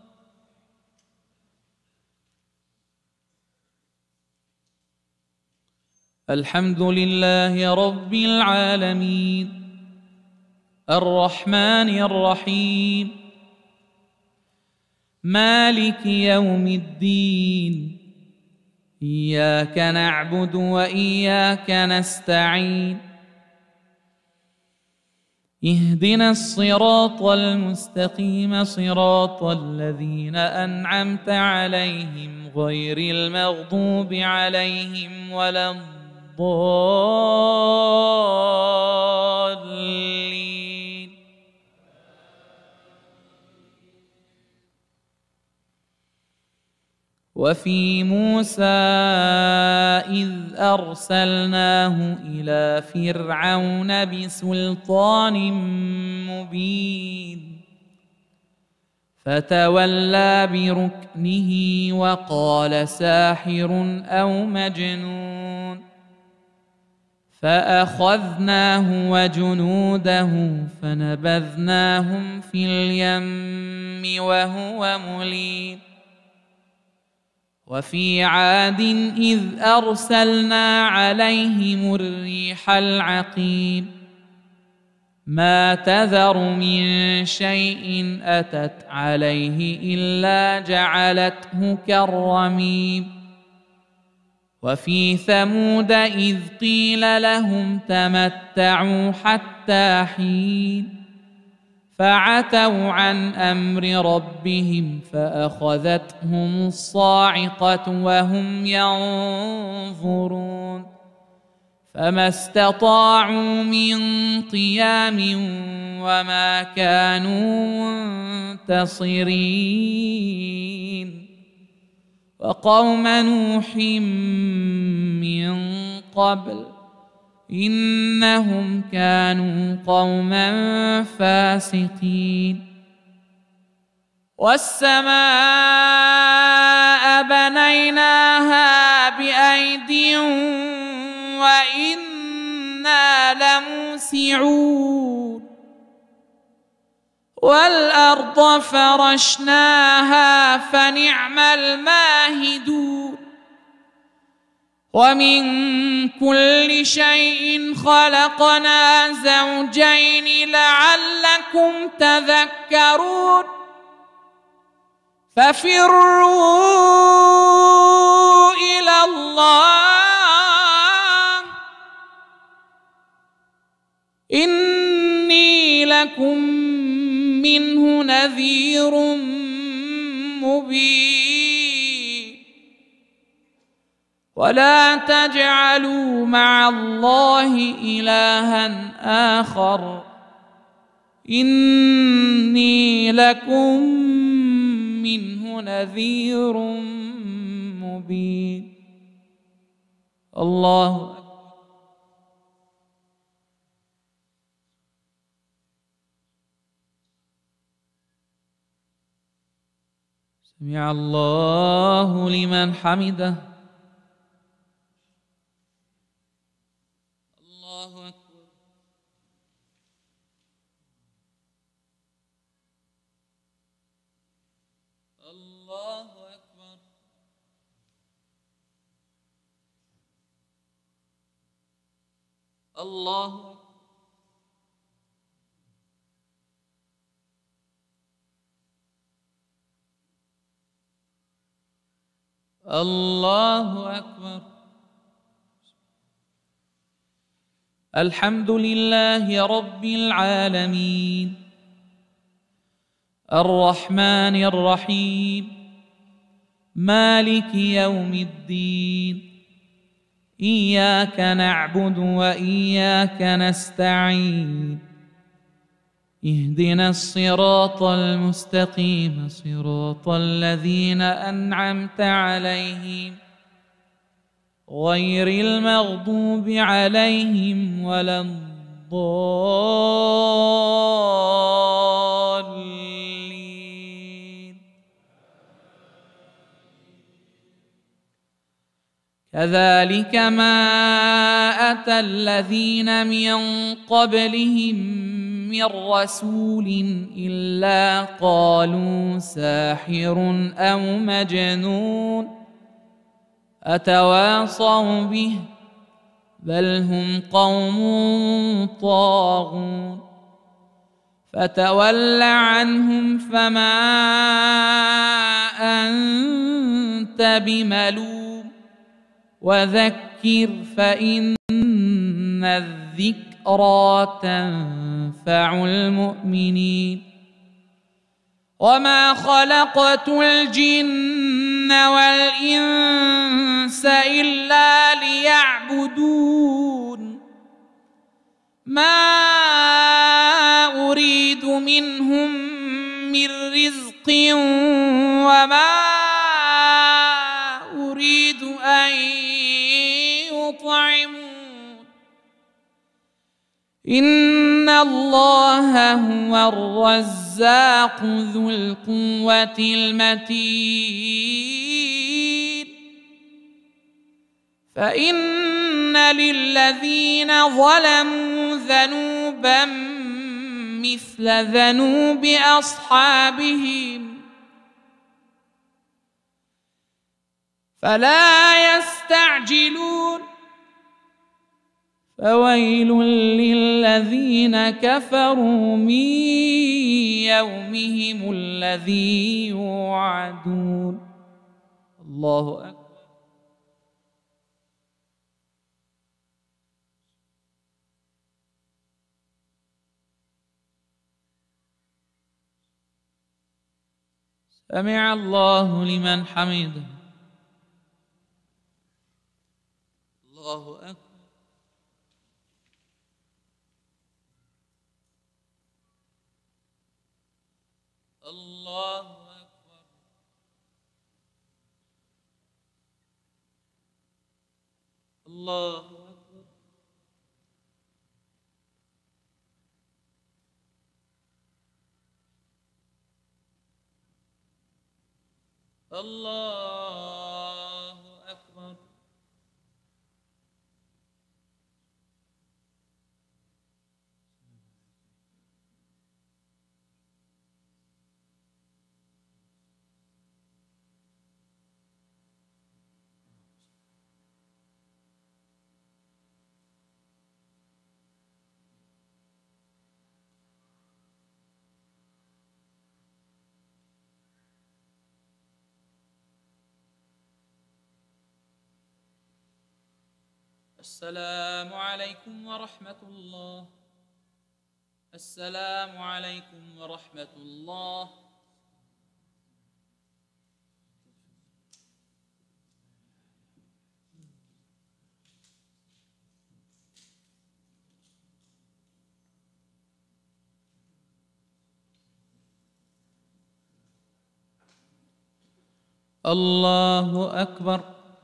الحمد لله رب العالمين الرحمن الرحيم مالك يوم الدين إياك نعبد وإياك نستعين اهدنا الصراط المستقيم صراط الذين أنعمت عليهم غير المغضوب عليهم ولا الضالين. وفي موسى إذ أرسلناه إلى فرعون بسلطان مبين فتولى بركنه وقال ساحر أو مجنون فأخذناه وجنوده فنبذناهم في اليم وهو مليم. وفي عاد إذ أرسلنا عليهم الريح العقيم ما تذر من شيء أتت عليه إلا جعلته كالرميم. وفي ثمود إذ قيل لهم تمتعوا حتى حين فعتوا عن أمر ربهم فأخذتهم الصاعقة وهم ينظرون فما استطاعوا من قيام وما كانوا منتصرين. وقوم نوح من قبل إنهم كانوا قوما فاسقين. والسماء بنيناها بأيد وإنا لموسعون والأرض فرشناها فنعم الماهدون. ومن كل شيء خلقنا زوجين لعلكم تذكرون. ففروا إلى الله إني لكم منه نذير مبين. ولا تجعلوا مع الله إلها آخر إني لكم منه نذير مبين. الله أكبر. سمع الله لمن حمده. الله أكبر. الله أكبر. الله أكبر. الله أكبر. الحمد لله رب العالمين الرحمن الرحيم مالك يوم الدين إياك نعبد وإياك نستعين اهدنا الصراط المستقيم صراط الذين أنعمت عليهم غير المغضوب عليهم ولا الضالين. كذلك ما أتى الذين من قبلهم من رسول إلا قالوا ساحر أو مجنون أتواصوا به بل هم قوم طاغون فتول عنهم فما أنت بملوم وذكر فإن الذكرى تنفع المؤمنين وما خلقت الجن والإنس إلا ليعبدون ما أريد منهم من رزق وما أريد أن يطعمون إن الله هو الرزاق ذو القوة المتين فإن للذين ظلموا ذنوبا مثل ذنوب أصحابهم فلا يستعجلون فويل للذين كفروا من يومهم الذي يوعدون. الله أكبر. سمع الله لمن حمده. الله أكبر. الله أكبر. الله أكبر. الله أكبر. السلام عليكم ورحمة الله. السلام عليكم ورحمة الله. الله أكبر.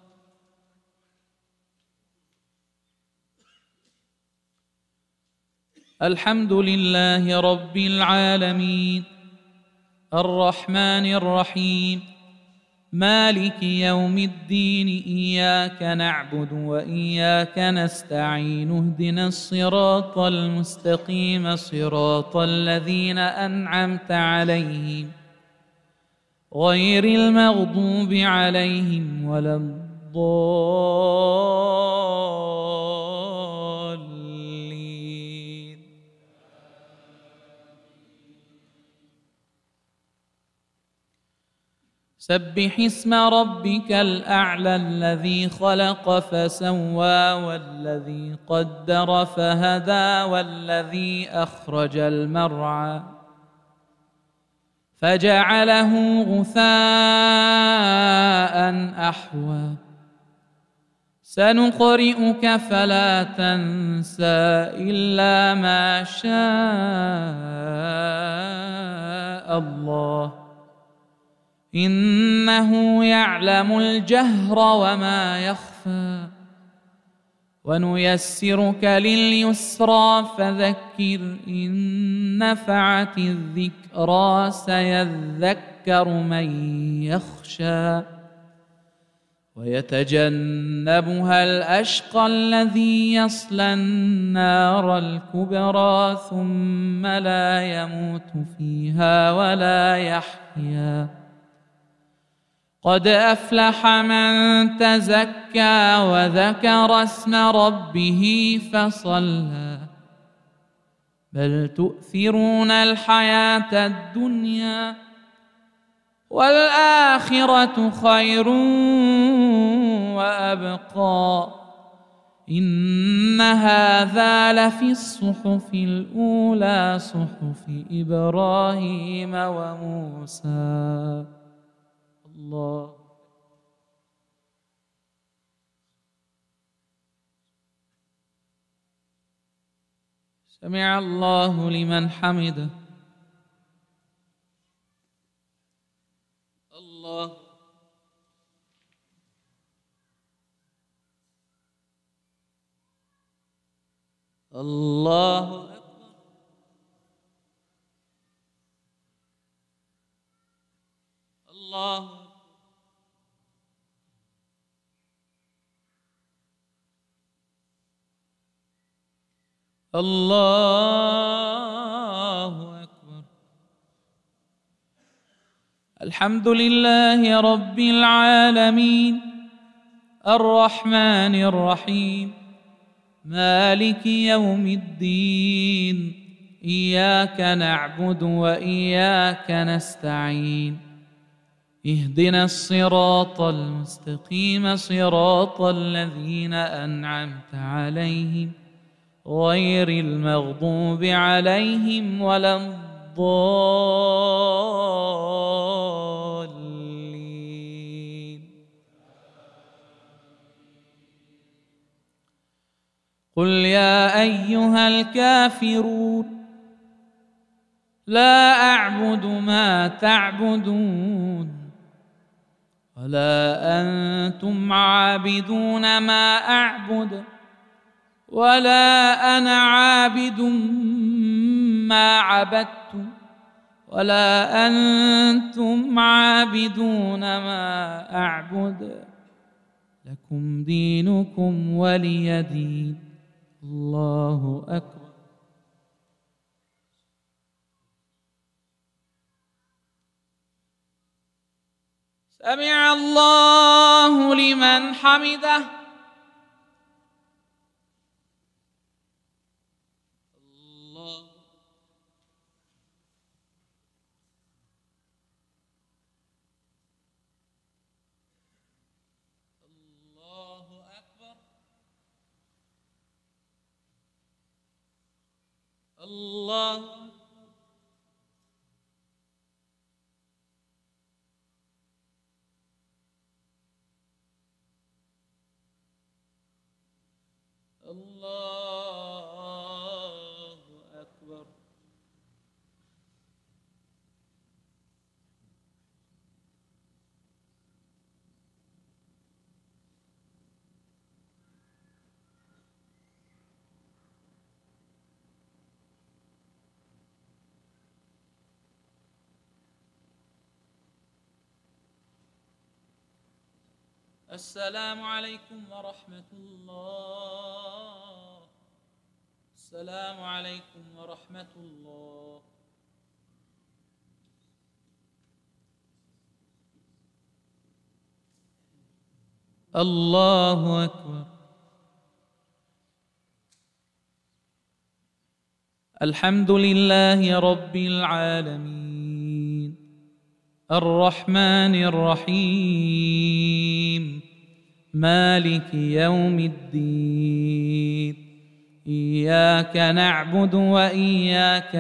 الحمد لله رب العالمين الرحمن الرحيم مالك يوم الدين إياك نعبد وإياك نستعين اهدنا الصراط المستقيم صراط الذين أنعمت عليهم غير المغضوب عليهم ولا الضالين. سبح اسم ربك الأعلى الذي خلق فسوى والذي قدر فهدى والذي أخرج المرعى فجعله غثاء أحوى سنقرئك فلا تنسى إلا ما شاء الله إنه يعلم الجهر وما يخفى ونيسرك لليسرى فذكر إن نفعت الذكرى سيذكر من يخشى ويتجنبها الأشقى الذي يصلى النار الكبرى ثم لا يموت فيها ولا يحيا قد أفلح من تزكى وذكر اسم ربه فصلى بل تؤثرون الحياة الدنيا والآخرة خير وأبقى إن هذا لفي الصحف الأولى صحف إبراهيم وموسى. الله سمع الله لمن حمده. الله الله أكبر. الله الله أكبر. الحمد لله رب العالمين الرحمن الرحيم مالك يوم الدين إياك نعبد وإياك نستعين اهدنا الصراط المستقيم صراط الذين أنعمت عليهم غير المغضوب عليهم ولا الضالين. قل يا أيها الكافرون لا أعبد ما تعبدون ولا أنتم عابدون ما أعبد ولا أنا عابد ما عبدتم ولا أنتم عابدون ما أعبد لكم دينكم ولي دين. الله أكبر. سمع الله لمن حمده. الله الله أكبر. السلام عليكم ورحمة الله. السلام عليكم ورحمة الله. الله أكبر. الحمد لله رب العالمين الرحمن الرحيم مالك يوم الدين إياك نعبد وإياك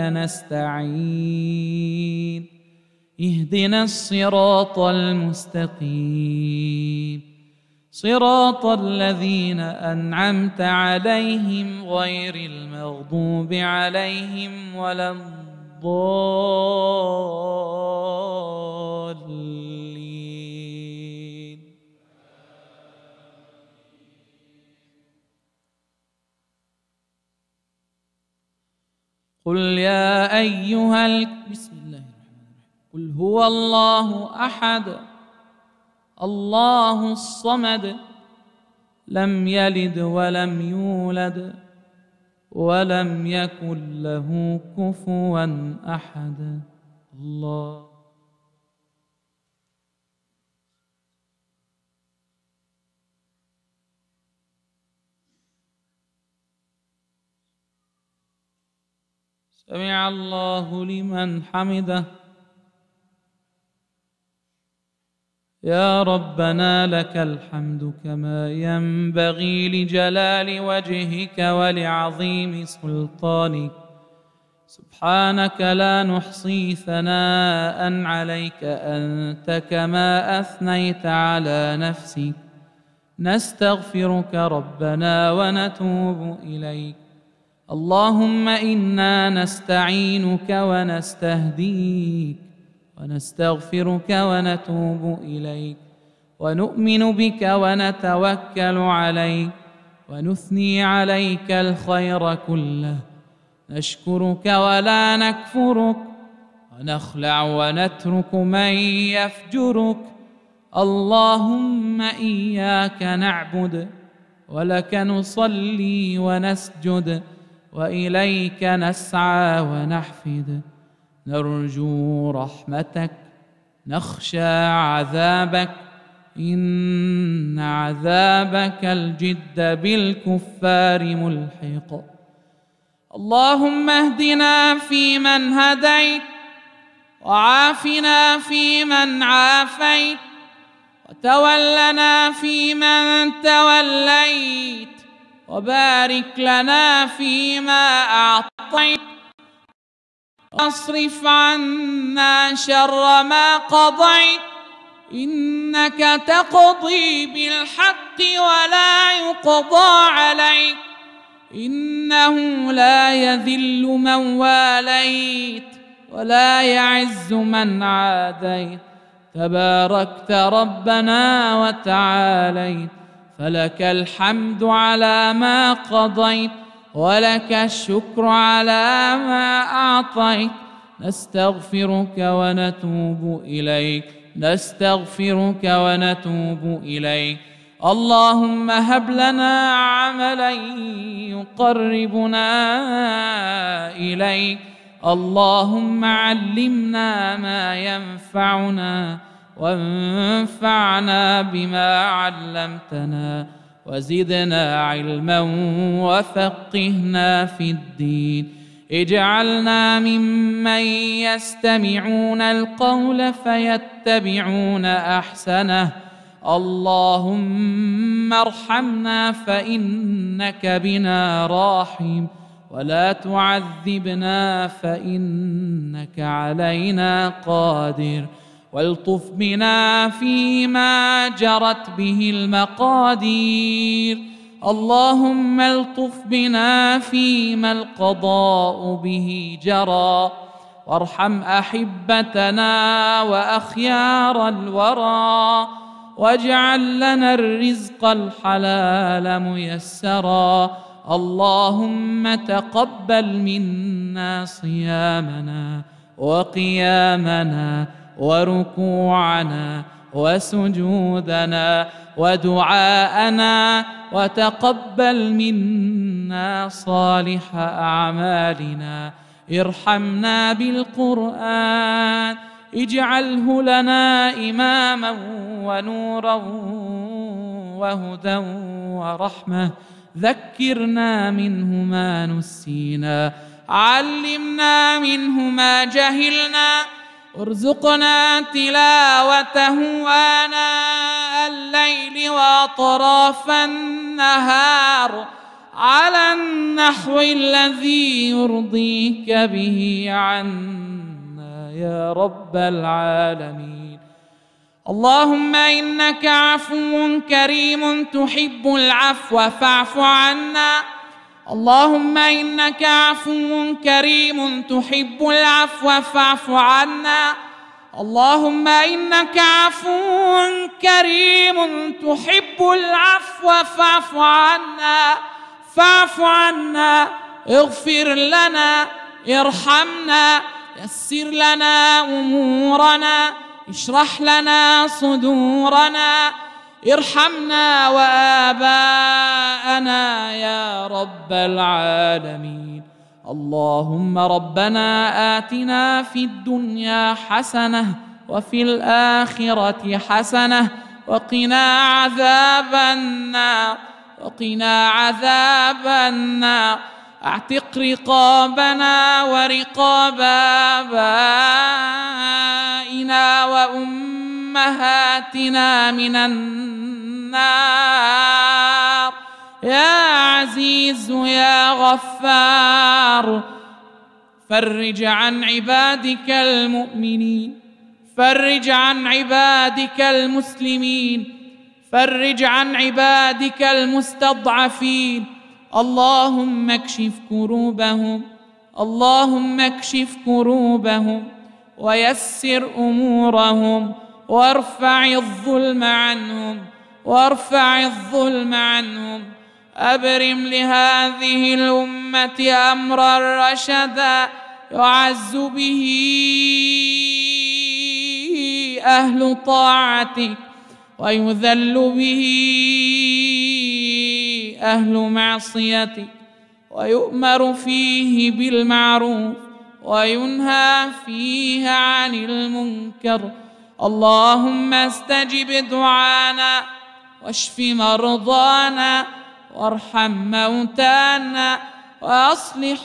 نستعين اهدنا الصراط المستقيم صراط الذين أنعمت عليهم غير المغضوب عليهم ولا الضالين. قل يا أيها ال... بسم الله الرحمن الرحيم. قل هو الله أحد الله الصمد لم يلد ولم يولد ولم يكن له كفوا أحد. الله سمع الله لمن حمده. يا ربنا لك الحمد كما ينبغي لجلال وجهك ولعظيم سلطانك. سبحانك لا نحصي ثناء عليك أنت كما أثنيت على نفسك. نستغفرك ربنا ونتوب إليك. اللهم إنا نستعينك ونستهديك ونستغفرك ونتوب إليك ونؤمن بك ونتوكل عليك ونثني عليك الخير كله. نشكرك ولا نكفرك ونخلع ونترك من يفجرك. اللهم إياك نعبد ولك نصلي ونسجد وإليك نسعى ونحفد. نرجو رحمتك نخشى عذابك إن عذابك الجد بالكفار ملحق. اللهم اهدنا فيمن هديت وعافنا فيمن عافيت وتولنا فيمن توليت وبارك لنا فيما أعطيت واصرف عنا شر ما قضيت إنك تقضي بالحق ولا يقضى عليك إنه لا يذل من واليت ولا يعز من عاديت. تباركت ربنا وتعاليت فلك الحمد على ما قضيت ولك الشكر على ما أعطيت. نستغفرك ونتوب إليك نستغفرك ونتوب إليك. اللهم هب لنا عملا يقربنا إليك. اللهم علمنا ما ينفعنا وانفعنا بما علمتنا وزدنا علما وفقهنا في الدين. اجعلنا ممن يستمعون القول فيتبعون أحسنه. اللهم ارحمنا فإنك بنا راحم ولا تعذبنا فإنك علينا قادر. والطف بنا فيما جرت به المقادير. اللهم الطف بنا فيما القضاء به جرى وارحم أحبتنا وأخيار الورى واجعل لنا الرزق الحلال ميسرا. اللهم تقبل منا صيامنا وقيامنا وركوعنا وسجودنا ودعاءنا وتقبل منا صالح أعمالنا. ارحمنا بالقرآن اجعله لنا إماما ونورا وهدى ورحمة. ذكرنا منه ما نسينا علمنا منه ما جهلنا ارزقنا تلاوته آناء الليل وأطراف النهار على النحو الذي يرضيك به عنا يا رب العالمين. اللهم إنك عفو كريم تحب العفو فاعف عنا. اللهم إنك عفو كريم تحب العفو فاعف عنا. اللهم إنك عفو كريم تحب العفو فاعف عنا. فاعف عنا، اغفر لنا، ارحمنا، يسر لنا أمورنا، اشرح لنا صدورنا، ارحمنا وآباءنا يا رب العالمين. اللهم ربنا آتنا في الدنيا حسنة وفي الآخرة حسنة وقنا عذاب النار وقنا عذاب النار. اعتق رقابنا ورقاب آبائنا وأمهاتنا من النار يا عزيز يا غفار. فرج عن عبادك المؤمنين، فرج عن عبادك المسلمين، فرج عن عبادك المستضعفين. اللهم اكشف كروبهم، اللهم اكشف كروبهم ويسر أمورهم وارفع الظلم عنهم، وارفع الظلم عنهم. أبرم لهذه الأمة أمرا رشدا يعز به أهل طاعتك ويذل به أهل معصيتك، ويؤمر فيه بالمعروف وينهى فيه عن المنكر. اللهم استجب دعانا واشف مرضانا وارحم موتانا وأصلح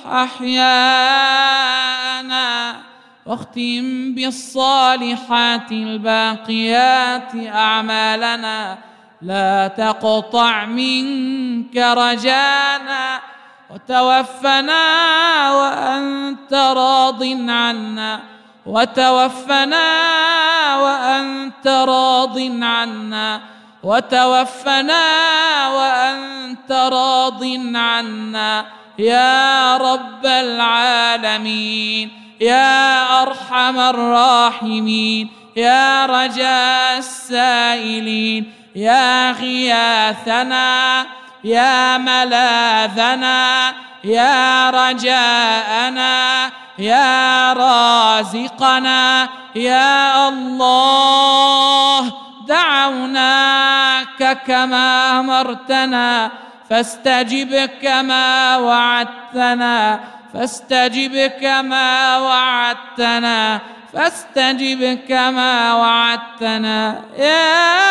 أحيانا، واختم بالصالحات الباقيات أعمالنا. لا تقطع منك رجانا، وتوفنا وأنت راض عنا، وتوفنا وأنت راض عنا، وتوفنا وأنت راض عنا يا رب العالمين، يا أرحم الراحمين، يا رجاء السائلين، يا غياثنا، يا ملاذنا، يا رجاءنا، يا رازقنا. يا الله دعوناك كما أمرتنا فاستجب كما وعدتنا، فاستجب كما وعدتنا، فاستجب كما وعدتنا يا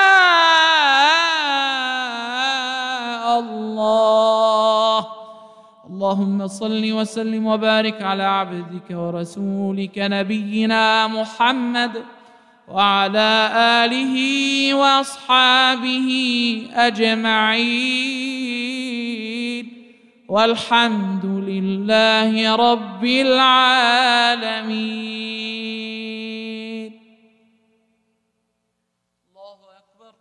الله. اللهم صل وسلم وبارك على عبدك ورسولك نبينا محمد وعلى آله وأصحابه أجمعين، والحمد لله رب العالمين. الله أكبر.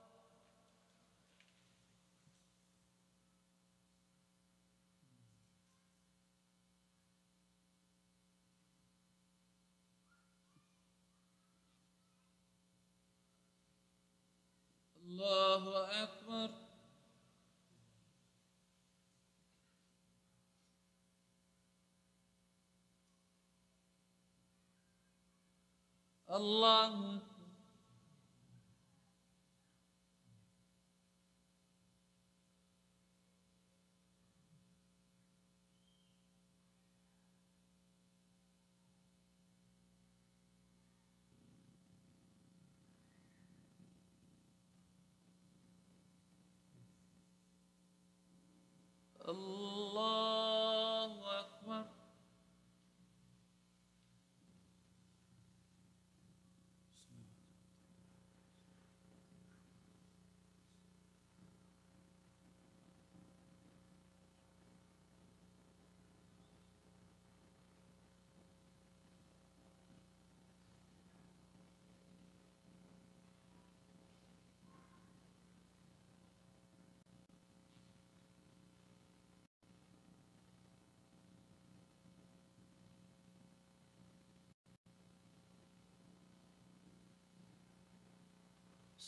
الله أكبر. الله الله أكبر.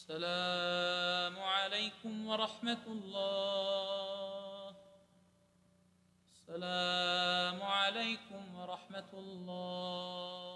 السلام عليكم ورحمة الله. السلام عليكم ورحمة الله.